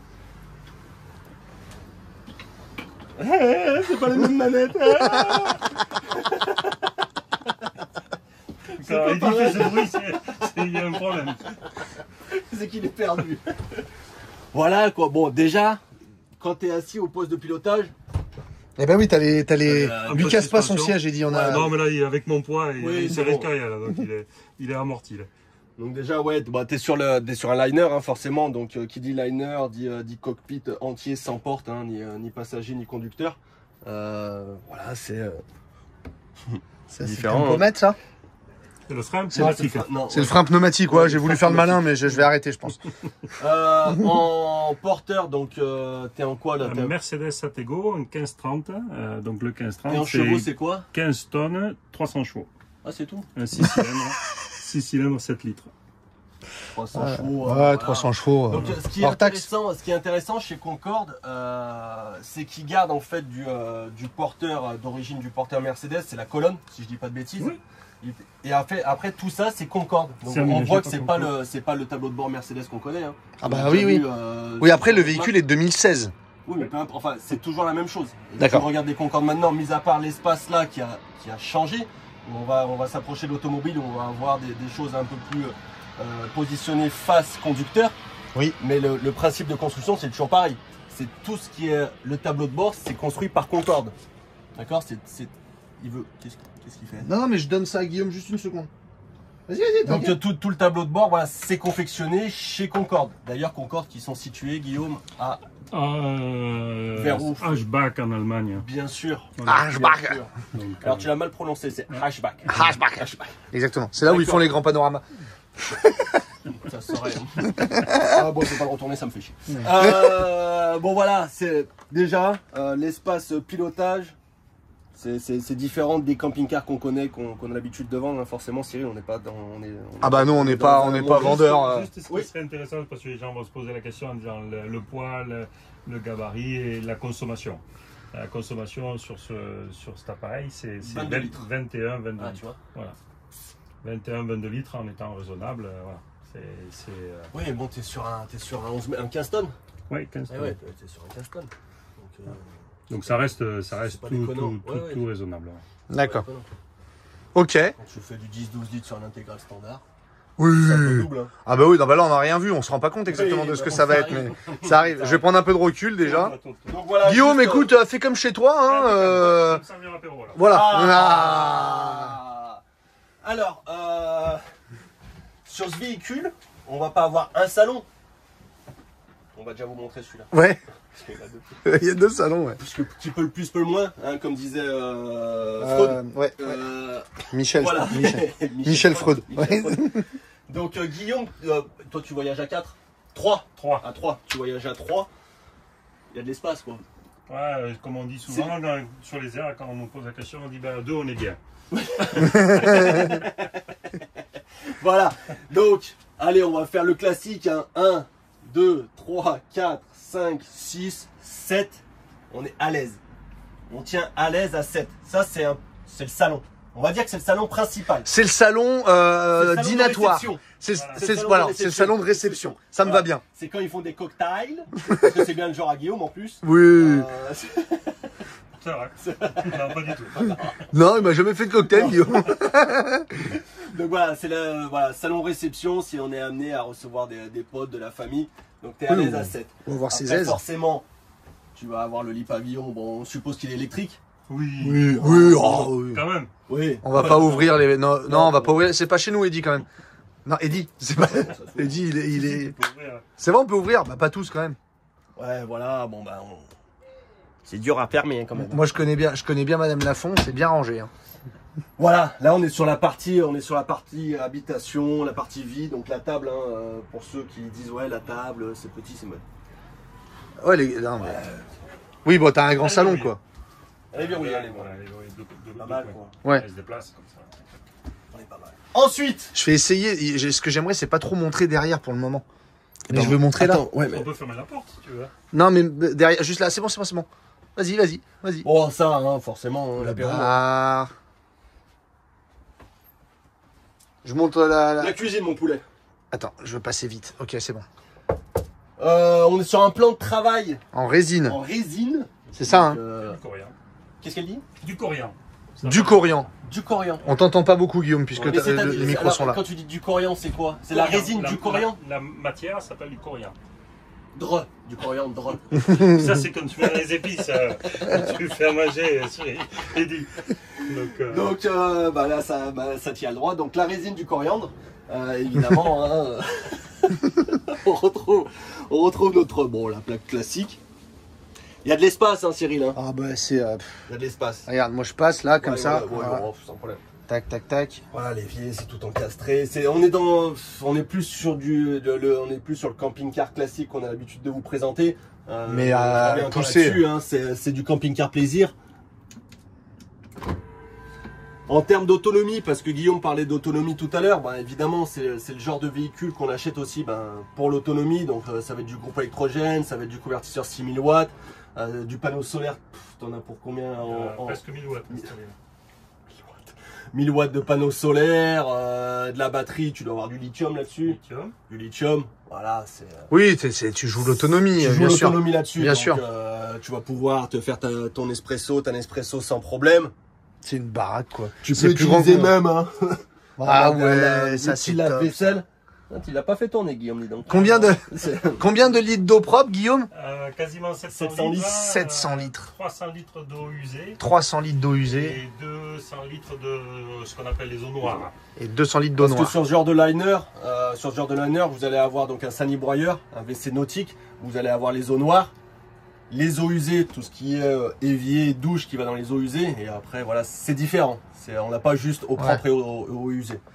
Speaker 2: pas, bougez pas.
Speaker 3: C'est pas les mêmes manettes.
Speaker 2: Quand il fait ce bruit, c'est- c'est- il y a un problème.
Speaker 3: C'est qu'il est perdu. Voilà quoi. Bon, déjà, quand t'es assis au poste de pilotage,
Speaker 1: Eh ben oui, t'as les, t'as les.
Speaker 3: Euh,
Speaker 2: un
Speaker 1: Lui
Speaker 2: peu
Speaker 1: casse
Speaker 2: de
Speaker 1: pas son
Speaker 2: suspension.
Speaker 1: siège, et dit on a.
Speaker 2: Ouais, non, mais là, il est avec mon poids, et
Speaker 3: Oui,
Speaker 2: il
Speaker 3: c'est
Speaker 2: s'est
Speaker 3: bon.
Speaker 2: resté là, donc il est, il est amorti. Là.
Speaker 3: donc déjà ouais, bah, t'es sur le, t'es sur un liner hein, forcément. Donc euh, qui dit liner dit, euh, dit cockpit entier sans porte, hein, ni, euh, ni passager ni conducteur. Euh, voilà, c'est. euh,
Speaker 1: C'est
Speaker 3: différent,
Speaker 1: un
Speaker 3: hein.
Speaker 1: pommette, ça.
Speaker 2: C'est le frein
Speaker 3: non,
Speaker 2: pneumatique.
Speaker 3: c'est- non,
Speaker 1: C'est le
Speaker 3: ouais.
Speaker 1: frein pneumatique, ouais. J'ai voulu faire le malin, mais je, je vais arrêter, je pense.
Speaker 3: Euh, en porteur, donc euh, t'es en quoi là? T'es
Speaker 2: Un
Speaker 3: en-
Speaker 2: Mercedes Attego, un quinze trente. Euh, donc le quinze
Speaker 3: Et en
Speaker 2: trente,
Speaker 3: chevaux,
Speaker 2: c'est
Speaker 3: c'est quoi?
Speaker 2: quinze tonnes, trois cents chevaux.
Speaker 3: Ah, c'est tout.
Speaker 2: Un six cylindres, six cylindres, sept litres.
Speaker 3: trois cents
Speaker 1: Ouais,
Speaker 3: chevaux. euh,
Speaker 1: ouais,
Speaker 3: voilà.
Speaker 1: trois cents chevaux.
Speaker 3: Donc,
Speaker 1: euh,
Speaker 3: ce qui est
Speaker 1: hors taxe.
Speaker 3: intéressant, ce qui est intéressant chez Concorde, euh, c'est qu'ils gardent en fait du, euh, du porteur euh, d'origine du porteur Mercedes, c'est la colonne, si je dis pas de bêtises.
Speaker 2: Oui.
Speaker 3: Et après, après tout ça, c'est Concorde. Donc
Speaker 2: C'est
Speaker 3: on
Speaker 2: aménagé
Speaker 3: voit que
Speaker 2: par
Speaker 3: c'est pas
Speaker 2: Concorde.
Speaker 3: le, c'est pas le tableau de bord Mercedes qu'on connaît. Hein.
Speaker 1: Ah
Speaker 3: On
Speaker 1: bah
Speaker 3: a
Speaker 1: oui,
Speaker 3: déjà
Speaker 1: oui.
Speaker 3: vu, euh,
Speaker 1: Oui, après,
Speaker 3: sur
Speaker 1: le
Speaker 3: les
Speaker 1: véhicule
Speaker 3: marques.
Speaker 1: est de deux mille seize.
Speaker 3: Oui, mais peu importe, enfin, c'est toujours la même chose. Et
Speaker 1: D'accord.
Speaker 3: Si on regarde les Concorde maintenant, mis à part l'espace là qui a, qui a changé, où on va, on va s'approcher de l'automobile, où on va avoir des, des choses un peu plus euh, positionnées face conducteur.
Speaker 1: Oui.
Speaker 3: Mais le, le principe de construction, c'est toujours pareil. C'est tout ce qui est le tableau de bord, c'est construit par Concorde. D'accord? C'est, c'est, il veut. Qu'est-ce, qu'est-ce qu'il fait?
Speaker 1: Non, non, mais je donne ça à Guillaume juste une seconde. Vas-y, vas-y,
Speaker 3: Donc
Speaker 1: t'inquiète.
Speaker 3: euh, tout, tout le tableau de bord, voilà, c'est confectionné chez Concorde. D'ailleurs, Concorde qui sont situés, Guillaume, à
Speaker 2: Euh,
Speaker 3: Vers où?
Speaker 2: Hashbach en Allemagne.
Speaker 3: bien sûr.
Speaker 1: Ah, je barque.
Speaker 3: bien sûr.
Speaker 2: Donc,
Speaker 3: Alors
Speaker 2: euh,
Speaker 3: tu l'as mal prononcé, c'est Hashback.
Speaker 1: Hashback.
Speaker 3: Hashback.
Speaker 1: Exactement. C'est là où ils
Speaker 3: D'accord.
Speaker 1: font les grands panoramas.
Speaker 3: Ça serait. hein. Ah bon, je vais pas le retourner, ça me fait chier. Euh, bon voilà, c'est déjà euh, l'espace pilotage. C'est différent des camping-cars qu'on connaît, qu'on qu'on a l'habitude de vendre. Hein. Forcément, Cyril, on n'est pas dans. On est, on
Speaker 1: Ah bah non, on n'est pas, on n'est pas vendeur. euh.
Speaker 2: Juste ce qui
Speaker 3: Oui.
Speaker 2: serait intéressant, parce que les gens vont se poser la question en disant le, le poids, le, le gabarit et la consommation. La consommation sur, ce, sur cet appareil, c'est
Speaker 3: vingt-deux litres.
Speaker 2: vingt et un, vingt-deux
Speaker 3: Ah, tu
Speaker 2: litres.
Speaker 3: vois.
Speaker 2: Voilà. vingt et un, vingt-deux litres en étant raisonnable. euh, voilà. C'est. Euh...
Speaker 3: Oui, bon, t'es sur un, es sur un, onze, un quinze tonnes.
Speaker 2: Ouais, quinze
Speaker 3: Eh ouais, t'es sur un quinze tonnes. Donc, euh,
Speaker 2: Donc ça reste, ça reste
Speaker 3: pas
Speaker 2: tout,
Speaker 3: déconnant.
Speaker 2: tout, tout,
Speaker 3: Ouais, ouais.
Speaker 2: tout raisonnable. Ouais.
Speaker 1: D'accord.
Speaker 3: pas déconnant.
Speaker 1: Ok.
Speaker 3: Quand tu fais du dix douze litres sur un intégral standard,
Speaker 1: Oui.
Speaker 3: ça peut double. Hein.
Speaker 1: Ah bah oui, non, bah là on n'a rien vu, on se rend pas compte exactement
Speaker 3: Oui,
Speaker 1: de ce que
Speaker 3: bon,
Speaker 1: ça va
Speaker 3: ça
Speaker 1: être,
Speaker 3: arrive.
Speaker 1: mais ça arrive. Je vais prendre un peu de recul déjà.
Speaker 3: Donc voilà.
Speaker 1: Guillaume,
Speaker 3: juste,
Speaker 1: écoute, euh, fais comme chez toi, hein. euh,
Speaker 2: Ça me servir apéro, là.
Speaker 1: Voilà.
Speaker 3: Ah. Alors, euh, sur ce véhicule, on va pas avoir un salon. On va déjà vous montrer celui-là.
Speaker 1: Ouais,
Speaker 3: Parce qu'il y en a deux.
Speaker 1: il y a deux salons, ouais.
Speaker 3: Parce que qui peut le plus, peut le moins, hein, comme disait euh, Freud.
Speaker 1: Euh, ouais, ouais.
Speaker 3: Euh,
Speaker 1: Michel, je
Speaker 3: voilà.
Speaker 1: crois, Michel.
Speaker 3: Michel,
Speaker 1: Michel Freud.
Speaker 3: Michel
Speaker 1: Ouais.
Speaker 3: Freud. Donc euh, Guillaume, euh, toi tu voyages à quatre, trois,
Speaker 2: trois.
Speaker 3: à trois, tu voyages à trois. Il y a de l'espace quoi.
Speaker 2: Ouais, euh, comme on dit souvent dans- sur les airs, quand on nous pose la question, on dit ben, à deux, on est bien.
Speaker 3: Voilà. Donc, allez, on va faire le classique. Hein. un, deux, trois, quatre, cinq, six, sept. On est à l'aise. On tient à l'aise à sept. Ça, c'est un, c'est le salon. On va dire que c'est le salon principal.
Speaker 1: C'est le salon euh,
Speaker 3: C'est le salon de
Speaker 1: dinatoire.
Speaker 3: réception.
Speaker 1: C'est
Speaker 2: Voilà.
Speaker 1: c'est-
Speaker 3: C'est le salon
Speaker 1: voilà,
Speaker 3: de
Speaker 1: c'est le
Speaker 3: réception.
Speaker 1: salon de réception. Ça me
Speaker 3: Voilà.
Speaker 1: va bien.
Speaker 3: C'est quand ils font des cocktails. Parce que c'est bien le genre à Guillaume en plus.
Speaker 1: Oui.
Speaker 3: Euh,
Speaker 2: C'est vrai. Non, pas du tout.
Speaker 1: Non, il m'a jamais fait de cocktail, Guillaume.
Speaker 3: Donc voilà, c'est le voilà, salon réception si on est amené à recevoir des, des potes, de la famille. Donc tu es à
Speaker 1: Oui,
Speaker 3: l'aise
Speaker 1: on-
Speaker 3: à sept.
Speaker 1: On va voir ses
Speaker 3: Après,
Speaker 1: aises.
Speaker 3: forcément, tu vas avoir le lit pavillon. Bon, on suppose qu'il est électrique.
Speaker 2: Oui.
Speaker 1: Oui, oui, oh, oui.
Speaker 2: Quand même.
Speaker 3: Oui.
Speaker 1: On va pas ouvrir les. Non, non, on va pas ouvrir. C'est pas chez nous, Eddy, quand même. Non, Eddy, c'est pas.
Speaker 3: Ça se fait.
Speaker 1: Eddy, il est. il est-
Speaker 2: Tu peux ouvrir.
Speaker 1: C'est vrai, on peut ouvrir. Bah, pas tous, quand même.
Speaker 3: Ouais, voilà, bon bah on... c'est dur à fermer hein, quand même.
Speaker 1: Moi, je connais bien, je connais bien Madame Lafont, c'est bien rangé. Hein.
Speaker 3: Voilà, là on est sur la partie, on est sur la partie habitation, la partie vie, donc la table. Hein, euh, pour ceux qui disent ouais la table c'est petit, c'est moche.
Speaker 1: Ouais, les. Non, mais... Oui, bon, t'as un grand
Speaker 2: Allez,
Speaker 1: salon,
Speaker 2: oui.
Speaker 1: quoi.
Speaker 3: Elle est verrouillée, elle est
Speaker 2: Voilà,
Speaker 3: bonne.
Speaker 2: elle est verrouillée, deux- deux-
Speaker 3: Pas
Speaker 2: deux
Speaker 3: mal
Speaker 2: points.
Speaker 3: quoi.
Speaker 1: Ouais.
Speaker 2: Elle se déplace comme ça.
Speaker 3: On est pas mal. Ensuite.
Speaker 1: Je vais essayer. j'ai- Ce que j'aimerais, c'est pas trop montrer derrière pour le moment. Mais je veux montrer là.
Speaker 3: Attends, ouais mais.
Speaker 2: On peut fermer la porte si tu veux.
Speaker 1: Non, mais derrière, juste là, c'est bon, c'est bon, c'est bon. Vas-y, vas-y, vas-y.
Speaker 3: Bon ça, hein, forcément, hein, l'apéro.
Speaker 1: Ah. Je monte la, la-
Speaker 3: La cuisine mon poulet.
Speaker 1: Attends, je veux passer vite. Ok, c'est bon.
Speaker 3: Euh, on est sur un plan de travail
Speaker 1: En résine.
Speaker 3: en résine.
Speaker 1: C'est ça, hein.
Speaker 3: Donc, euh,
Speaker 2: Du coriandre.
Speaker 3: Qu'est-ce qu'elle dit?
Speaker 2: Du coriandre. Ça
Speaker 1: Du
Speaker 2: va.
Speaker 1: coriandre.
Speaker 3: Du coriandre.
Speaker 1: On t'entend pas beaucoup, Guillaume, puisque
Speaker 3: Mais
Speaker 1: t'as-
Speaker 3: c'est-à-dire-
Speaker 1: le- les micros
Speaker 3: alors,
Speaker 1: sont là.
Speaker 3: Quand tu dis du coriandre, c'est quoi? C'est la résine
Speaker 2: La-
Speaker 3: du coriandre?
Speaker 2: La, la matière s'appelle du coriandre.
Speaker 3: Dre. Du coriandre, dre.
Speaker 2: Ça, c'est quand tu mets les épices, euh, quand tu fais à manger, euh, sur Eddy. Donc, euh,
Speaker 3: Donc euh, bah là ça, bah, ça tient le droit. Donc la résine du coriandre, euh, évidemment, hein, on, retrouve, on retrouve notre bon la plaque classique. Il y a de l'espace, hein, Cyril. Hein.
Speaker 1: Ah bah c'est... euh, pff,
Speaker 3: Il y a de l'espace.
Speaker 1: regarde, moi je passe là, comme
Speaker 3: Ouais,
Speaker 1: ça.
Speaker 3: ouais, ouais,
Speaker 1: Voilà.
Speaker 3: bon, sans problème.
Speaker 1: Tac, tac, tac.
Speaker 3: Voilà, l'évier, c'est tout encastré. C'est, on est dans, on est plus sur du, le, le- on est plus sur le camping-car classique qu'on a l'habitude de vous présenter. Euh,
Speaker 1: Mais,
Speaker 3: je
Speaker 1: euh,
Speaker 3: reviens encore
Speaker 1: poussé.
Speaker 3: là-dessus, hein, c'est, c'est du camping-car plaisir. En termes d'autonomie, parce que Guillaume parlait d'autonomie tout à l'heure, ben, évidemment c'est, c'est le genre de véhicule qu'on achète aussi ben, pour l'autonomie. Donc euh, ça va être du groupe électrogène, ça va être du convertisseur six mille watts, euh, du panneau solaire. Pff, t'en as pour combien en,
Speaker 2: euh,
Speaker 3: en-
Speaker 2: presque mille watts installés.
Speaker 3: mille watts de panneaux solaires, euh, de la batterie, tu dois avoir du lithium là-dessus.
Speaker 2: Lithium.
Speaker 3: Du lithium, voilà, c'est. euh,
Speaker 1: Oui, c'est- c'est- tu joues l'autonomie,
Speaker 3: tu
Speaker 1: euh,
Speaker 3: joues
Speaker 1: bien sûr.
Speaker 3: l'autonomie là-dessus.
Speaker 1: Bien
Speaker 3: donc,
Speaker 1: sûr.
Speaker 3: euh, tu vas pouvoir te faire ta- ton espresso, ton espresso sans problème.
Speaker 1: C'est une baraque, quoi.
Speaker 3: Tu
Speaker 1: C'est
Speaker 3: peux
Speaker 1: plus grand
Speaker 3: utiliser
Speaker 1: que moi.
Speaker 3: même, hein.
Speaker 1: Ah
Speaker 3: la- la-
Speaker 1: ouais,
Speaker 3: le
Speaker 1: ça
Speaker 3: petit
Speaker 1: c'est top.
Speaker 3: lave-vaisselle. Ah, tu l'as pas fait tourner, Guillaume, dis donc.
Speaker 1: Combien de,
Speaker 3: C'est-
Speaker 1: combien de litres d'eau propre, Guillaume?
Speaker 2: Euh, quasiment sept cents,
Speaker 3: sept cents
Speaker 2: litres.
Speaker 3: litres.
Speaker 1: sept cents
Speaker 2: euh,
Speaker 1: litres.
Speaker 2: trois cents litres d'eau usée.
Speaker 1: trois cents litres d'eau usée
Speaker 2: Et deux cents litres de ce qu'on appelle les eaux noires.
Speaker 1: et deux cents litres d'eau
Speaker 3: Parce que
Speaker 1: noire.
Speaker 3: sur ce genre de liner, euh, sur ce genre de liner, vous allez avoir donc un sanibroyeur, un W C nautique. Vous allez avoir les eaux noires, les eaux usées, tout ce qui est euh, évier, douche qui va dans les eaux usées. Et après, voilà, c'est différent. C'est, on n'a pas juste eau propre
Speaker 1: Ouais.
Speaker 3: et eau, eau usée.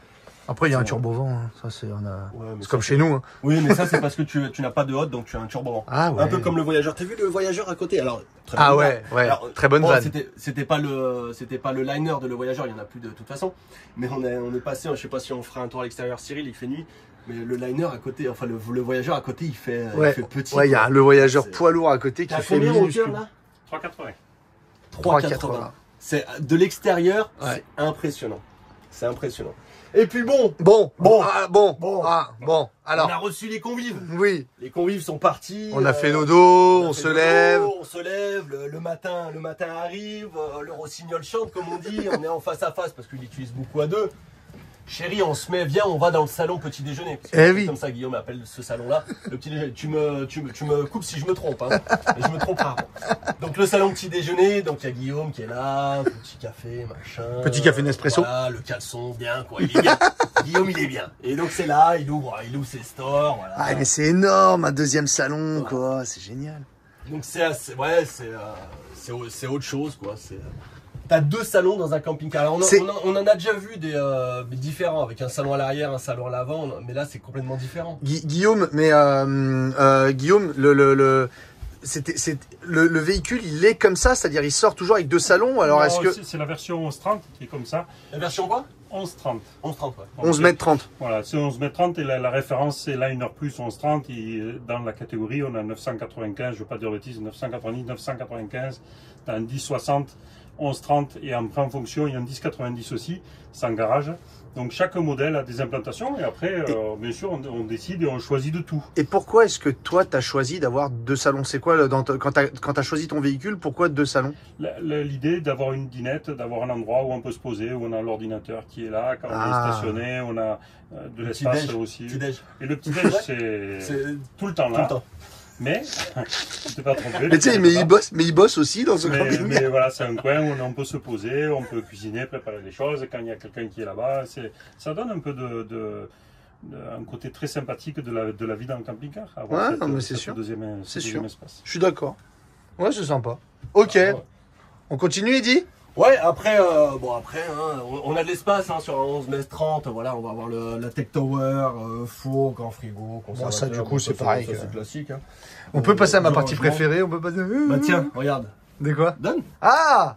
Speaker 1: Après, il y a un
Speaker 3: Ouais.
Speaker 1: turbo-vent, hein. Ça, c'est on a...
Speaker 3: Ouais, mais
Speaker 1: c'est
Speaker 3: ça,
Speaker 1: comme chez nous. Hein.
Speaker 3: Oui, mais ça, c'est parce que tu, tu n'as pas de hot, donc tu as un turbo.
Speaker 1: Ah ouais.
Speaker 3: Un peu comme le voyageur. T'as vu le voyageur à côté? Alors, très
Speaker 1: Ah
Speaker 3: bonne
Speaker 1: ouais,
Speaker 3: vanne.
Speaker 1: ouais.
Speaker 3: Alors,
Speaker 1: Très bonne
Speaker 3: bon,
Speaker 1: vanne.
Speaker 3: C'était, c'était pas le, c'était pas le liner de le voyageur. Il y en a plus de toute façon. Mais on est, on est passé. Je sais pas si on fera un tour à l'extérieur. Cyril, il fait nuit. Mais le liner à côté, enfin le, le voyageur à côté, il fait,
Speaker 1: Ouais,
Speaker 3: il fait petit.
Speaker 1: ouais, il y a
Speaker 3: quoi.
Speaker 1: le voyageur
Speaker 3: C'est-
Speaker 1: poids lourd à côté qui
Speaker 3: T'as
Speaker 1: fait
Speaker 3: combien en
Speaker 1: minuscule.
Speaker 3: hauteur là?
Speaker 2: trois quatre-vingts.
Speaker 1: trois
Speaker 3: trois
Speaker 1: quatre-vingts.
Speaker 3: quatre-vingts. C'est de l'extérieur,
Speaker 1: Ouais.
Speaker 3: c'est impressionnant. C'est impressionnant. Et puis bon,
Speaker 1: Bon,
Speaker 3: Bon.
Speaker 1: ah, bon,
Speaker 3: Bon.
Speaker 1: ah, bon. Alors,
Speaker 3: on a reçu les convives.
Speaker 1: oui,
Speaker 3: Les convives sont partis.
Speaker 1: on a
Speaker 3: euh,
Speaker 1: fait nos dos,
Speaker 3: a
Speaker 1: on
Speaker 3: fait
Speaker 1: se
Speaker 3: le
Speaker 1: lève.
Speaker 3: dos, on se lève, le, le matin, le matin arrive, euh, le rossignol chante comme on dit, on est en face à face parce qu'il utilise beaucoup à deux. Chérie, on se met, viens, on va dans le salon petit déjeuner. Parce que
Speaker 1: Eh
Speaker 3: c'est
Speaker 1: oui.
Speaker 3: Comme ça, Guillaume appelle ce salon-là le petit déjeuner. Tu me, tu, me, tu me coupes si je me trompe, hein. Mais je me trompe rarement. Donc le salon petit déjeuner, donc il y a Guillaume qui est là, petit café, machin.
Speaker 1: Petit café Nespresso.
Speaker 3: Voilà, le caleçon, bien quoi, il est bien. Guillaume, il est bien. Et donc c'est là, il ouvre, il ouvre ses stores, voilà.
Speaker 1: Ah, mais c'est énorme, un deuxième salon, quoi. C'est génial.
Speaker 3: Donc c'est assez- ouais, c'est euh, c'est au- c'est autre chose quoi. C'est euh, t'as deux salons dans un camping-car. Alors, on, a-
Speaker 1: C'est-
Speaker 3: on, a- on en a déjà vu des euh, différents avec un salon à l'arrière, un salon à l'avant, mais là c'est complètement différent.
Speaker 1: Gui- Guillaume, mais euh, euh, Guillaume, le le le, c'était, c'est le, le véhicule, il est comme ça, c'est-à-dire il sort toujours avec deux salons. Alors
Speaker 2: Non,
Speaker 1: est-ce que
Speaker 2: c'est- c'est la version onze trente qui est comme ça.
Speaker 3: La version quoi?
Speaker 2: onze trente.
Speaker 3: onze trente ouais.
Speaker 2: Donc,
Speaker 1: onze mètres trente.
Speaker 2: Voilà, c'est onze mètres trente et la, la référence c'est Liner Plus onze trente. Et dans la catégorie, on a neuf cent quatre-vingt-quinze, je ne veux pas dire de bêtises, neuf cent quatre-vingt-dix, neuf cent quatre-vingt-quinze, t'as un dix soixante, onze trente et en pré fonction, il y a un dix quatre-vingt-dix aussi, sans garage. Donc chaque modèle a des implantations et après, euh, bien sûr, on, on décide et on choisit de tout.
Speaker 1: Et pourquoi est-ce que toi, tu as choisi d'avoir deux salons? C'est quoi, le- dans ta- quand tu as, quand t'as choisi ton véhicule, pourquoi deux salons?
Speaker 2: La- la- L'idée d'avoir une dinette, d'avoir un endroit où on peut se poser, où on a l'ordinateur qui est là, quand on
Speaker 1: Ah.
Speaker 2: est stationné, on a euh, de
Speaker 3: Le
Speaker 2: l'espace
Speaker 3: petit-déj.
Speaker 2: aussi.
Speaker 3: Petit déj.
Speaker 2: Et le petit-déj, c'est
Speaker 3: C'est
Speaker 2: tout le temps
Speaker 3: tout
Speaker 2: là.
Speaker 3: le temps.
Speaker 2: Mais, tu t'es pas trompé.
Speaker 1: Mais tu sais,
Speaker 2: le
Speaker 1: mais
Speaker 2: petit-déj,
Speaker 1: il bosse, mais il bosse aussi dans ce
Speaker 2: Mais,
Speaker 1: camping.
Speaker 2: mais voilà, c'est un coin où on peut se poser, on peut cuisiner, préparer des choses. Quand il y a quelqu'un qui est là-bas, c'est, ça donne un peu de, de, de- un côté très sympathique de la, de la vie dans le camping-car. avoir
Speaker 1: Ouais,
Speaker 2: cette-
Speaker 1: non, mais c'est
Speaker 2: cette
Speaker 1: sûr.
Speaker 2: Deuxième,
Speaker 1: C'est
Speaker 2: ce deuxième
Speaker 1: sûr.
Speaker 2: espace.
Speaker 1: Je suis d'accord. Ouais, c'est sympa. Ok,
Speaker 3: Ah, ouais.
Speaker 1: on continue, Eddy?
Speaker 3: Ouais, après, euh, bon après, hein, on on a de l'espace hein, sur un onze mètres trente. Voilà, on va avoir le, la Tech Tower, euh, four, grand frigo, conservateur.
Speaker 1: ça, du coup,
Speaker 3: Bon,
Speaker 1: c'est
Speaker 3: ça,
Speaker 1: pareil
Speaker 3: ça,
Speaker 1: que-
Speaker 3: c'est classique. Hein.
Speaker 1: On peut passer à ma
Speaker 3: Du
Speaker 1: partie
Speaker 3: rangement.
Speaker 1: préférée, on peut passer...
Speaker 3: Bah tiens, regarde.
Speaker 1: De quoi?
Speaker 3: Donne.
Speaker 1: Ah!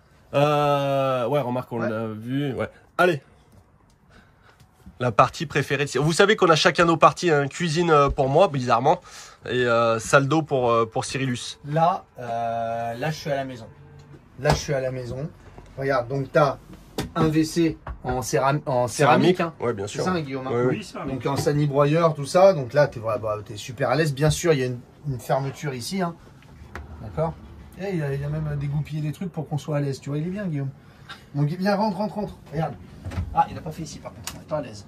Speaker 3: Euh, ouais, remarque, on
Speaker 1: Ouais.
Speaker 3: l'a vu. Ouais. Allez. La partie préférée de Cyril. Vous savez qu'on a chacun nos parties. Hein. Cuisine euh, pour moi, bizarrement. Et euh, salle d'eau pour, euh, pour Cyrilus.
Speaker 1: Là, euh, là, je suis à la maison. Là, je suis à la maison. Regarde, donc tu as un W C en, céram- en céramique. hein.
Speaker 3: Ouais, bien
Speaker 1: C'est
Speaker 3: sûr.
Speaker 1: ça, hein, Guillaume? hein
Speaker 3: Ouais, ouais.
Speaker 2: Oui, ça.
Speaker 1: Donc en sani-broyeur, tout ça. Donc là, tu es, bah, t'es super à l'aise. Bien sûr, il y a une, une fermeture ici. Hein. D'accord? Et il y, a, il y a même dégoupillé des trucs pour qu'on soit à l'aise. Tu vois, il est bien, Guillaume. Donc viens, rentre, rentre, rentre. Regarde. Ah, il n'a pas fait ici, par contre. Pas à l'aise.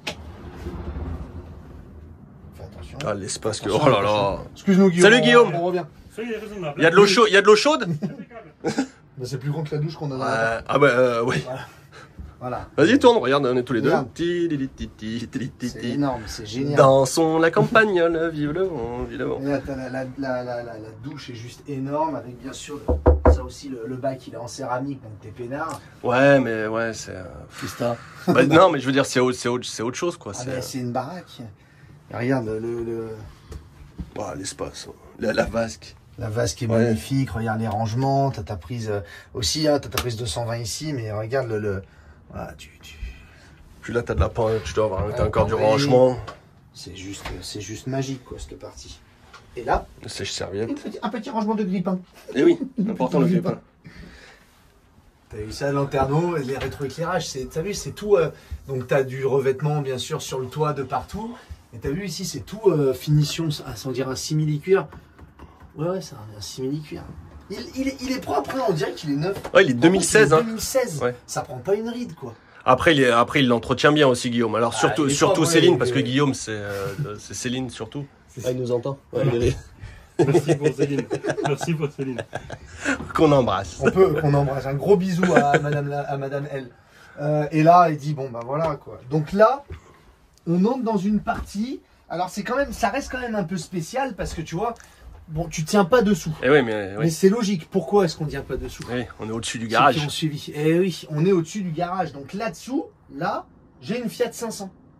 Speaker 1: Fais attention.
Speaker 3: Ah, l'espace que.
Speaker 1: Attention,
Speaker 3: Oh là
Speaker 1: attention.
Speaker 3: là.
Speaker 1: Excuse-nous, Guillaume.
Speaker 3: Salut,
Speaker 1: on-
Speaker 3: Guillaume.
Speaker 1: On revient.
Speaker 2: Soyez raisonnable.
Speaker 3: Il y a de l'eau chaude. Il y a de l'eau chaude.
Speaker 1: Bah, c'est plus grand que la douche qu'on a dans la
Speaker 3: Ouais. Ah bah euh, oui.
Speaker 1: Voilà.
Speaker 3: Vas-y, tourne. Regarde, on est tous les deux.
Speaker 1: Regarde.
Speaker 3: Ti-li-li-ti-ti,
Speaker 1: C'est
Speaker 3: ti-li-ti.
Speaker 1: énorme, c'est génial.
Speaker 3: Dansons la campagnole, vive le vent, vive le vent.
Speaker 1: Et là, t'as la, la, la, la, la, la douche est juste énorme avec bien sûr le- ça aussi le, le bac il est en céramique donc t'es peinard.
Speaker 3: Ouais, mais ouais, c'est. euh,
Speaker 1: Fista.
Speaker 3: bah, non, mais je veux dire, c'est autre, c'est autre, c'est autre chose, quoi.
Speaker 1: Ah
Speaker 3: C'est
Speaker 1: ben, c'est une baraque. Et regarde le, le-
Speaker 3: Ah, l'espace, la, la vasque.
Speaker 1: la vasque est
Speaker 3: Ouais.
Speaker 1: magnifique. Regarde les rangements. T'as ta prise euh, aussi. Hein, t'as ta prise deux cent vingt ici, mais regarde le. le voilà, tu, tu-
Speaker 3: Puis là, t'as de la pente, tu dois avoir,
Speaker 1: Ouais,
Speaker 3: t'as encore du
Speaker 1: oui.
Speaker 3: rangement.
Speaker 1: c'est juste, c'est juste magique quoi cette partie. Et là,
Speaker 3: Le sèche-serviette.
Speaker 1: un petit, un petit rangement de grippin.
Speaker 3: Et oui, important le grippin.
Speaker 1: T'as eu ça, lanterneau, et les rétroéclairages, c'est, t'as vu, c'est tout. euh, donc t'as du revêtement bien sûr sur le toit de partout. Et t'as vu ici, c'est tout euh, finition, ah, sans dire un simili-cuir. Ouais, ouais, c'est un, un simili-cuir. Il, il, est- il est propre, hein, on dirait qu'il est neuf.
Speaker 3: Ouais, il est deux mille seize,
Speaker 1: Il est
Speaker 3: hein.
Speaker 1: deux mille seize.
Speaker 3: Ouais.
Speaker 1: Ça prend pas une ride, quoi.
Speaker 3: Après, il est, après, il l'entretient bien aussi, Guillaume. Alors,
Speaker 1: Ah,
Speaker 3: surtout,
Speaker 1: il est
Speaker 3: surtout
Speaker 1: propre,
Speaker 3: Céline,
Speaker 1: ouais,
Speaker 3: parce
Speaker 1: il
Speaker 3: que
Speaker 1: est-
Speaker 3: Guillaume, c'est, euh, c'est Céline surtout. Ah, il nous entend. Ouais,
Speaker 1: Voilà.
Speaker 3: il est-
Speaker 2: Merci pour Céline. Merci pour Céline.
Speaker 3: Qu'on embrasse.
Speaker 1: On peut, qu'on embrasse. Un gros bisou à Madame, la- à Madame L. Euh, et là, il dit bon bah voilà quoi. Donc là, on entre dans une partie. Alors c'est quand même, ça reste quand même un peu spécial parce que tu vois, bon, tu tiens pas dessous.
Speaker 3: Et oui, mais,
Speaker 1: Mais
Speaker 3: oui.
Speaker 1: c'est logique. Pourquoi est-ce qu'on tient pas dessous?
Speaker 3: Oui, on est au-dessus du
Speaker 1: Ceux
Speaker 3: garage.
Speaker 1: qui ont suivi. Eh oui, on est au-dessus du garage. Donc là-dessous, là, j'ai une Fiat cinq cents.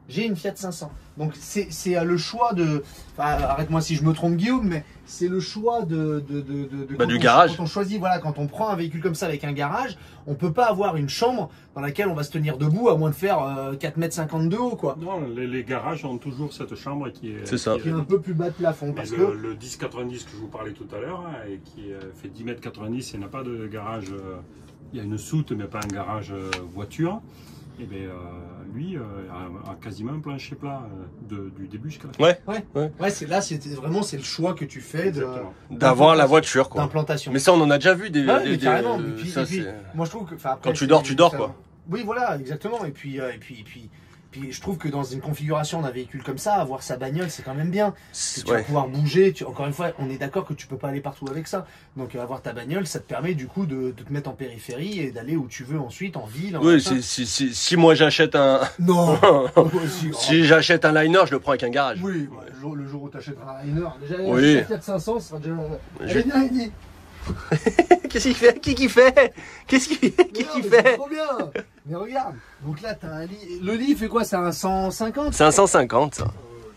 Speaker 1: J'ai une Fiat cinq cents. Donc c'est c'est, euh, le choix de. Enfin, arrête-moi si je me trompe, Guillaume, mais c'est le choix de. de, de, de, de
Speaker 4: Bah,
Speaker 1: quand
Speaker 4: du
Speaker 1: on,
Speaker 4: garage.
Speaker 1: Quand on choisit, voilà, quand on prend un véhicule comme ça avec un garage, on peut pas avoir une chambre dans laquelle on va se tenir debout à moins de faire euh, quatre mètres cinquante de haut, quoi.
Speaker 2: Non, les, les garages ont toujours cette chambre qui est.
Speaker 4: C'est ça.
Speaker 2: qui
Speaker 1: Qui est un peu plus bas de plafond.
Speaker 2: Mais
Speaker 1: Parce
Speaker 2: le,
Speaker 1: que.
Speaker 2: le dix quatre-vingt-dix que je vous parlais tout à l'heure, hein, et qui euh, fait dix mètres quatre-vingt-dix et n'a pas de garage, euh, il y a une soute mais pas un garage euh, voiture, et bien euh, lui euh, a, a quasiment un plancher plat euh, de, du début jusqu'à la fin.
Speaker 4: Ouais.
Speaker 1: Ouais,
Speaker 4: Ouais.
Speaker 1: ouais c'est là, c'est vraiment c'est le choix que tu fais de
Speaker 2: Exactement.
Speaker 4: D'avoir la voiture, quoi.
Speaker 1: d'implantation.
Speaker 4: Mais ça, on en a déjà vu des.
Speaker 1: Ouais,
Speaker 4: des-
Speaker 1: mais
Speaker 4: des-
Speaker 1: carrément.
Speaker 4: euh,
Speaker 1: Et puis,
Speaker 4: ça,
Speaker 1: et puis,
Speaker 4: c'est-
Speaker 1: moi je trouve que enfin, après,
Speaker 4: Quand tu
Speaker 1: c'est-
Speaker 4: dors, tu dors,
Speaker 1: ça-
Speaker 4: quoi.
Speaker 1: Oui, voilà, exactement. Et puis, euh, et puis, et puis, puis, je trouve que dans une configuration d'un véhicule comme ça, avoir sa bagnole, c'est quand même bien. Parce que tu vas
Speaker 4: Ouais.
Speaker 1: pouvoir bouger. Tu, encore une fois, on est d'accord que tu peux pas aller partout avec ça. Donc, euh, avoir ta bagnole, ça te permet du coup de, de te mettre en périphérie et d'aller où tu veux ensuite, en ville. En
Speaker 4: Oui,
Speaker 1: machin.
Speaker 4: si, si, si, si moi j'achète un.
Speaker 1: Non. si,
Speaker 4: Si j'achète un liner, je le prends avec un garage.
Speaker 1: Oui, ouais, le, jour, le jour où tu achèteras un liner, déjà,
Speaker 4: Oui.
Speaker 1: la Fiat cinq cents sera déjà. Elle
Speaker 4: Je-
Speaker 1: est bien, Eddie.
Speaker 4: Qu'est-ce qu'il fait? Qui qui fait? Qu'est-ce qu'il
Speaker 1: Mais
Speaker 4: qui
Speaker 1: non,
Speaker 4: qui
Speaker 1: mais c'est
Speaker 4: fait?
Speaker 1: trop bien. Mais regarde. Donc là, t'as un lit. Le lit, il fait quoi? C'est un cent cinquante?
Speaker 4: C'est un cent cinquante, ça.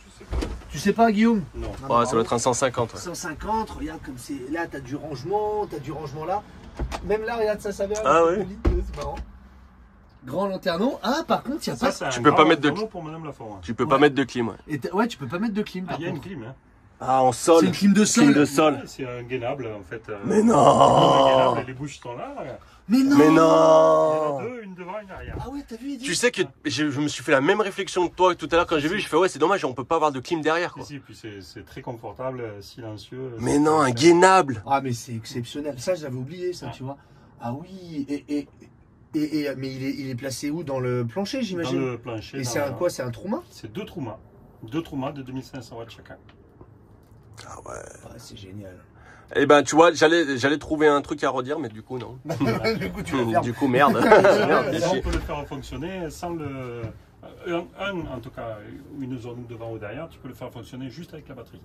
Speaker 1: Tu sais pas, Guillaume?
Speaker 2: Non.
Speaker 4: Ouais, ça doit être un cent cinquante. Ouais.
Speaker 1: cent cinquante, regarde comme c'est. Là, t'as du rangement, t'as du rangement là. Même là, regarde, ça s'avère.
Speaker 4: Ah ouais.
Speaker 1: C'est marrant. Grand lanterneau. Ah, par contre, il y a
Speaker 2: Ça,
Speaker 1: pas.
Speaker 2: c'est un
Speaker 4: Tu peux
Speaker 2: grand
Speaker 4: pas mettre de-
Speaker 2: tonneau pour Madame Lafont, hein.
Speaker 4: Tu peux
Speaker 1: Ouais.
Speaker 4: pas mettre de clim, ouais.
Speaker 1: Et t'as- ouais, tu peux pas mettre de clim.
Speaker 2: Ah,
Speaker 1: Par
Speaker 2: il y a une
Speaker 1: contre.
Speaker 2: clim, hein.
Speaker 4: Ah, en
Speaker 1: C'est
Speaker 4: sol.
Speaker 1: une clim de sol.
Speaker 4: Clim de sol.
Speaker 2: Ouais, c'est un gainable en fait. euh,
Speaker 4: Mais
Speaker 2: un
Speaker 4: non!
Speaker 2: gainable, les bouches sont là. regarde.
Speaker 1: Mais non.
Speaker 4: Mais
Speaker 2: Il y en
Speaker 4: non!
Speaker 2: a deux, une devant, une arrière.
Speaker 1: Ah ouais, t'as vu, Eddie?
Speaker 4: Tu sais que j'ai- je me suis fait la même réflexion que toi tout à l'heure quand j'ai vu. Je fais ouais, c'est dommage, on peut pas avoir de clim derrière, quoi.
Speaker 2: Si, si, puis c'est c'est très confortable, euh, silencieux.
Speaker 4: Mais
Speaker 2: c'est-
Speaker 4: non, un
Speaker 2: c'est-
Speaker 4: gainable.
Speaker 1: Ah, mais c'est exceptionnel. Ça, j'avais oublié, ça,
Speaker 2: Ah.
Speaker 1: tu vois. Ah oui. Et, et, et, et- mais il est, il est placé où? Dans le plancher,
Speaker 2: Dans
Speaker 1: j'imagine.
Speaker 2: le plancher.
Speaker 1: Et
Speaker 2: dans
Speaker 1: c'est un
Speaker 2: le-
Speaker 1: quoi? C'est un trou-main?
Speaker 2: C'est deux trous-mâts. Deux trous-mâts de deux mille cinq cents watts chacun.
Speaker 4: Ah ouais.
Speaker 1: Ah, c'est génial.
Speaker 4: Eh ben, tu vois, j'allais, j'allais trouver un truc à redire, mais du coup, non.
Speaker 1: du coup, tu vas faire.
Speaker 4: Du coup, merde. Merde,
Speaker 2: Là, on
Speaker 4: chier.
Speaker 2: peut le faire fonctionner sans le. Un, un, en tout cas, une zone devant ou derrière, tu peux le faire fonctionner juste avec la batterie.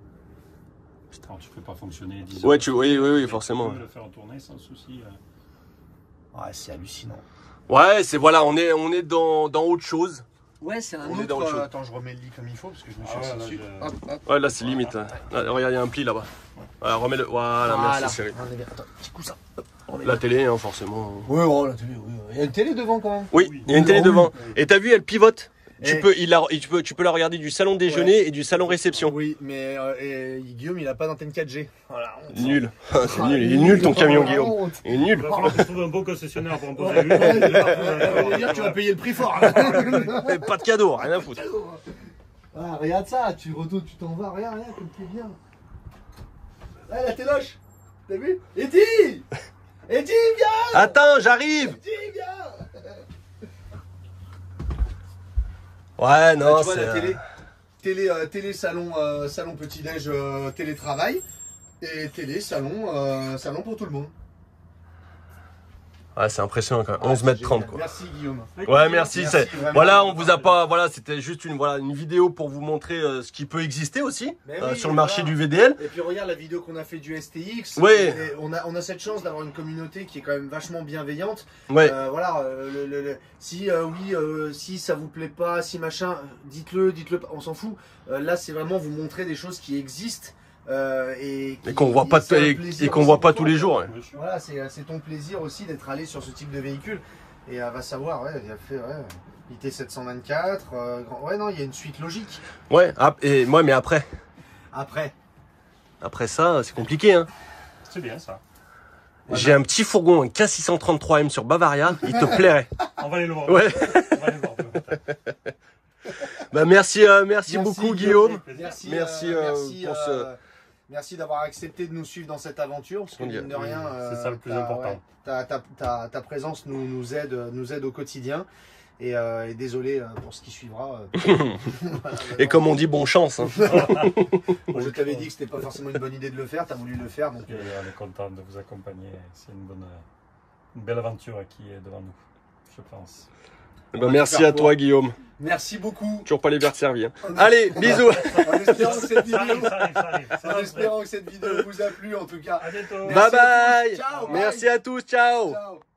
Speaker 2: Putain, tu peux pas fonctionner dix heures.
Speaker 4: Ouais, tu, oui, oui, oui,
Speaker 2: Tu
Speaker 4: forcément.
Speaker 2: peux le faire tourner sans souci. euh.
Speaker 1: Ah, c'est hallucinant.
Speaker 4: Ouais, c'est voilà, on est, on est dans, dans autre chose.
Speaker 1: Ouais, c'est un
Speaker 4: On est
Speaker 1: autre.
Speaker 4: dans le
Speaker 1: euh,
Speaker 4: show.
Speaker 1: attends, je remets le lit comme il faut parce que je me suis
Speaker 2: Ah ouais,
Speaker 1: assis
Speaker 2: là,
Speaker 1: dessus.
Speaker 2: je-
Speaker 1: Hop, hop.
Speaker 4: Ouais, là, c'est limite. Là, regarde, il y a un pli là-bas. Voilà, remets-le. Voilà, merci, chérie.
Speaker 1: On est bien. Attends, petit coussin. Hop, on est
Speaker 4: La
Speaker 1: bien.
Speaker 4: télé, hein, forcément.
Speaker 1: Ouais, oh, la télé, oui. Il y a une télé devant quand même.
Speaker 4: Oui, il y a une
Speaker 1: Oui,
Speaker 4: télé
Speaker 1: oui.
Speaker 4: devant. Et t'as vu, elle pivote. Tu
Speaker 1: Et-
Speaker 4: peux, il la, tu peux, tu peux la regarder du salon déjeuner et du salon réception.
Speaker 1: Oui, mais euh, et Guillaume, il a pas d'antenne quatre G. Voilà. honte.
Speaker 4: Nul. Ah, c'est nul. Il est nul ton camion, Guillaume.
Speaker 1: Honte.
Speaker 4: Il est
Speaker 2: Il
Speaker 4: nul.
Speaker 2: va falloir que je trouve un bon concessionnaire pour en poser une.
Speaker 1: Ouais, ça veut dire que tu vas payer le prix fort.
Speaker 4: Pas de cadeau, rien à foutre.
Speaker 1: Ah, regarde ça, tu retournes, tu t'en vas, regarde, regarde comme t'es bien. Ah, la téloche. T'as vu? Eddie! Eddie, viens!
Speaker 4: Attends, j'arrive.
Speaker 1: Eddie, viens!
Speaker 4: Ouais, non,
Speaker 1: tu vois
Speaker 4: c'est.
Speaker 1: la télé, télé, euh, télé salon, euh, salon petit déj, euh, télétravail et télé salon, euh, salon pour tout le monde.
Speaker 4: Ouais, c'est impressionnant quand même.
Speaker 1: Ah,
Speaker 4: onze
Speaker 1: c'est
Speaker 4: mètres trente,
Speaker 1: génial.
Speaker 4: quoi.
Speaker 1: Merci Guillaume.
Speaker 4: Ouais, merci.
Speaker 1: Merci,
Speaker 4: c'est-
Speaker 1: vraiment.
Speaker 4: Voilà, on vous a pas. Voilà, c'était juste une voilà une vidéo pour vous montrer euh, ce qui peut exister aussi
Speaker 1: Mais
Speaker 4: euh,
Speaker 1: oui,
Speaker 4: sur le marché
Speaker 1: voilà.
Speaker 4: du V D L.
Speaker 1: Et puis regarde la vidéo qu'on a fait du S T X.
Speaker 4: Ouais.
Speaker 1: Et on a, on a cette chance d'avoir une communauté qui est quand même vachement bienveillante.
Speaker 4: Ouais.
Speaker 1: Euh, voilà, euh, le- le- le- si euh, oui, euh, si ça vous plaît pas, si machin, dites-le, dites-le, pas, on s'en fout. Euh, là, c'est vraiment vous montrer des choses qui existent euh, et, qui-
Speaker 4: Et qu'on voit pas
Speaker 1: c'est un
Speaker 4: et,
Speaker 1: plaisir
Speaker 4: et qu'on
Speaker 1: aussi
Speaker 4: voit
Speaker 1: pour
Speaker 4: pas
Speaker 1: toi,
Speaker 4: tous les
Speaker 1: quoi.
Speaker 4: jours. Ouais.
Speaker 1: Voilà, c'est c'est ton plaisir aussi d'être allé sur ce type de véhicule et euh, va savoir, ouais, il a fait ouais, I T sept cent vingt-quatre. Euh, grand- ouais, non, il y a une suite logique.
Speaker 4: Ouais. ah, et moi, mais après,
Speaker 1: Après,
Speaker 4: après ça, c'est compliqué. Hein.
Speaker 2: C'est bien ça.
Speaker 4: J'ai un petit fourgon, un K six cent trente-trois M sur Bavaria. Il te plairait.
Speaker 2: On va aller le voir.
Speaker 4: Ouais.
Speaker 2: On va aller le voir.
Speaker 4: Bah merci, euh, merci, beaucoup Guillaume.
Speaker 1: Merci,
Speaker 4: Merci,
Speaker 1: euh,
Speaker 4: euh,
Speaker 1: merci,
Speaker 4: pour
Speaker 1: euh, merci d'avoir accepté de nous suivre dans cette aventure. Parce que
Speaker 4: On dit-
Speaker 1: mine de rien,
Speaker 2: c'est
Speaker 1: euh,
Speaker 2: ça le plus
Speaker 1: ta-
Speaker 2: important.
Speaker 1: ouais, ta, ta, ta, ta présence nous, nous aide, nous aide au quotidien. Et, euh, et désolé euh, pour ce qui suivra. euh. Voilà,
Speaker 4: Et comme on dit, bonne chance. Hein.
Speaker 1: Moi, je t'avais dit que c'était pas forcément une bonne idée de le faire. T'as voulu le faire, donc.
Speaker 2: Et on est content de vous accompagner. C'est une bonne, une belle aventure qui est devant nous, je pense.
Speaker 4: Bah, merci à toi Guillaume.
Speaker 1: Merci beaucoup.
Speaker 4: Toujours pas les verres servis. Hein. Allez, bisous.
Speaker 1: En espérant que cette
Speaker 2: Ça
Speaker 1: vidéo,
Speaker 2: arrive, ça arrive, ça arrive. Ça
Speaker 1: en
Speaker 2: arrive.
Speaker 1: espérant que cette vidéo vous a plu, en tout cas.
Speaker 2: À bientôt.
Speaker 1: Merci
Speaker 4: Bye
Speaker 1: à tous.
Speaker 4: bye.
Speaker 1: Ciao, bye.
Speaker 4: Merci à tous. Ciao.
Speaker 1: Ciao.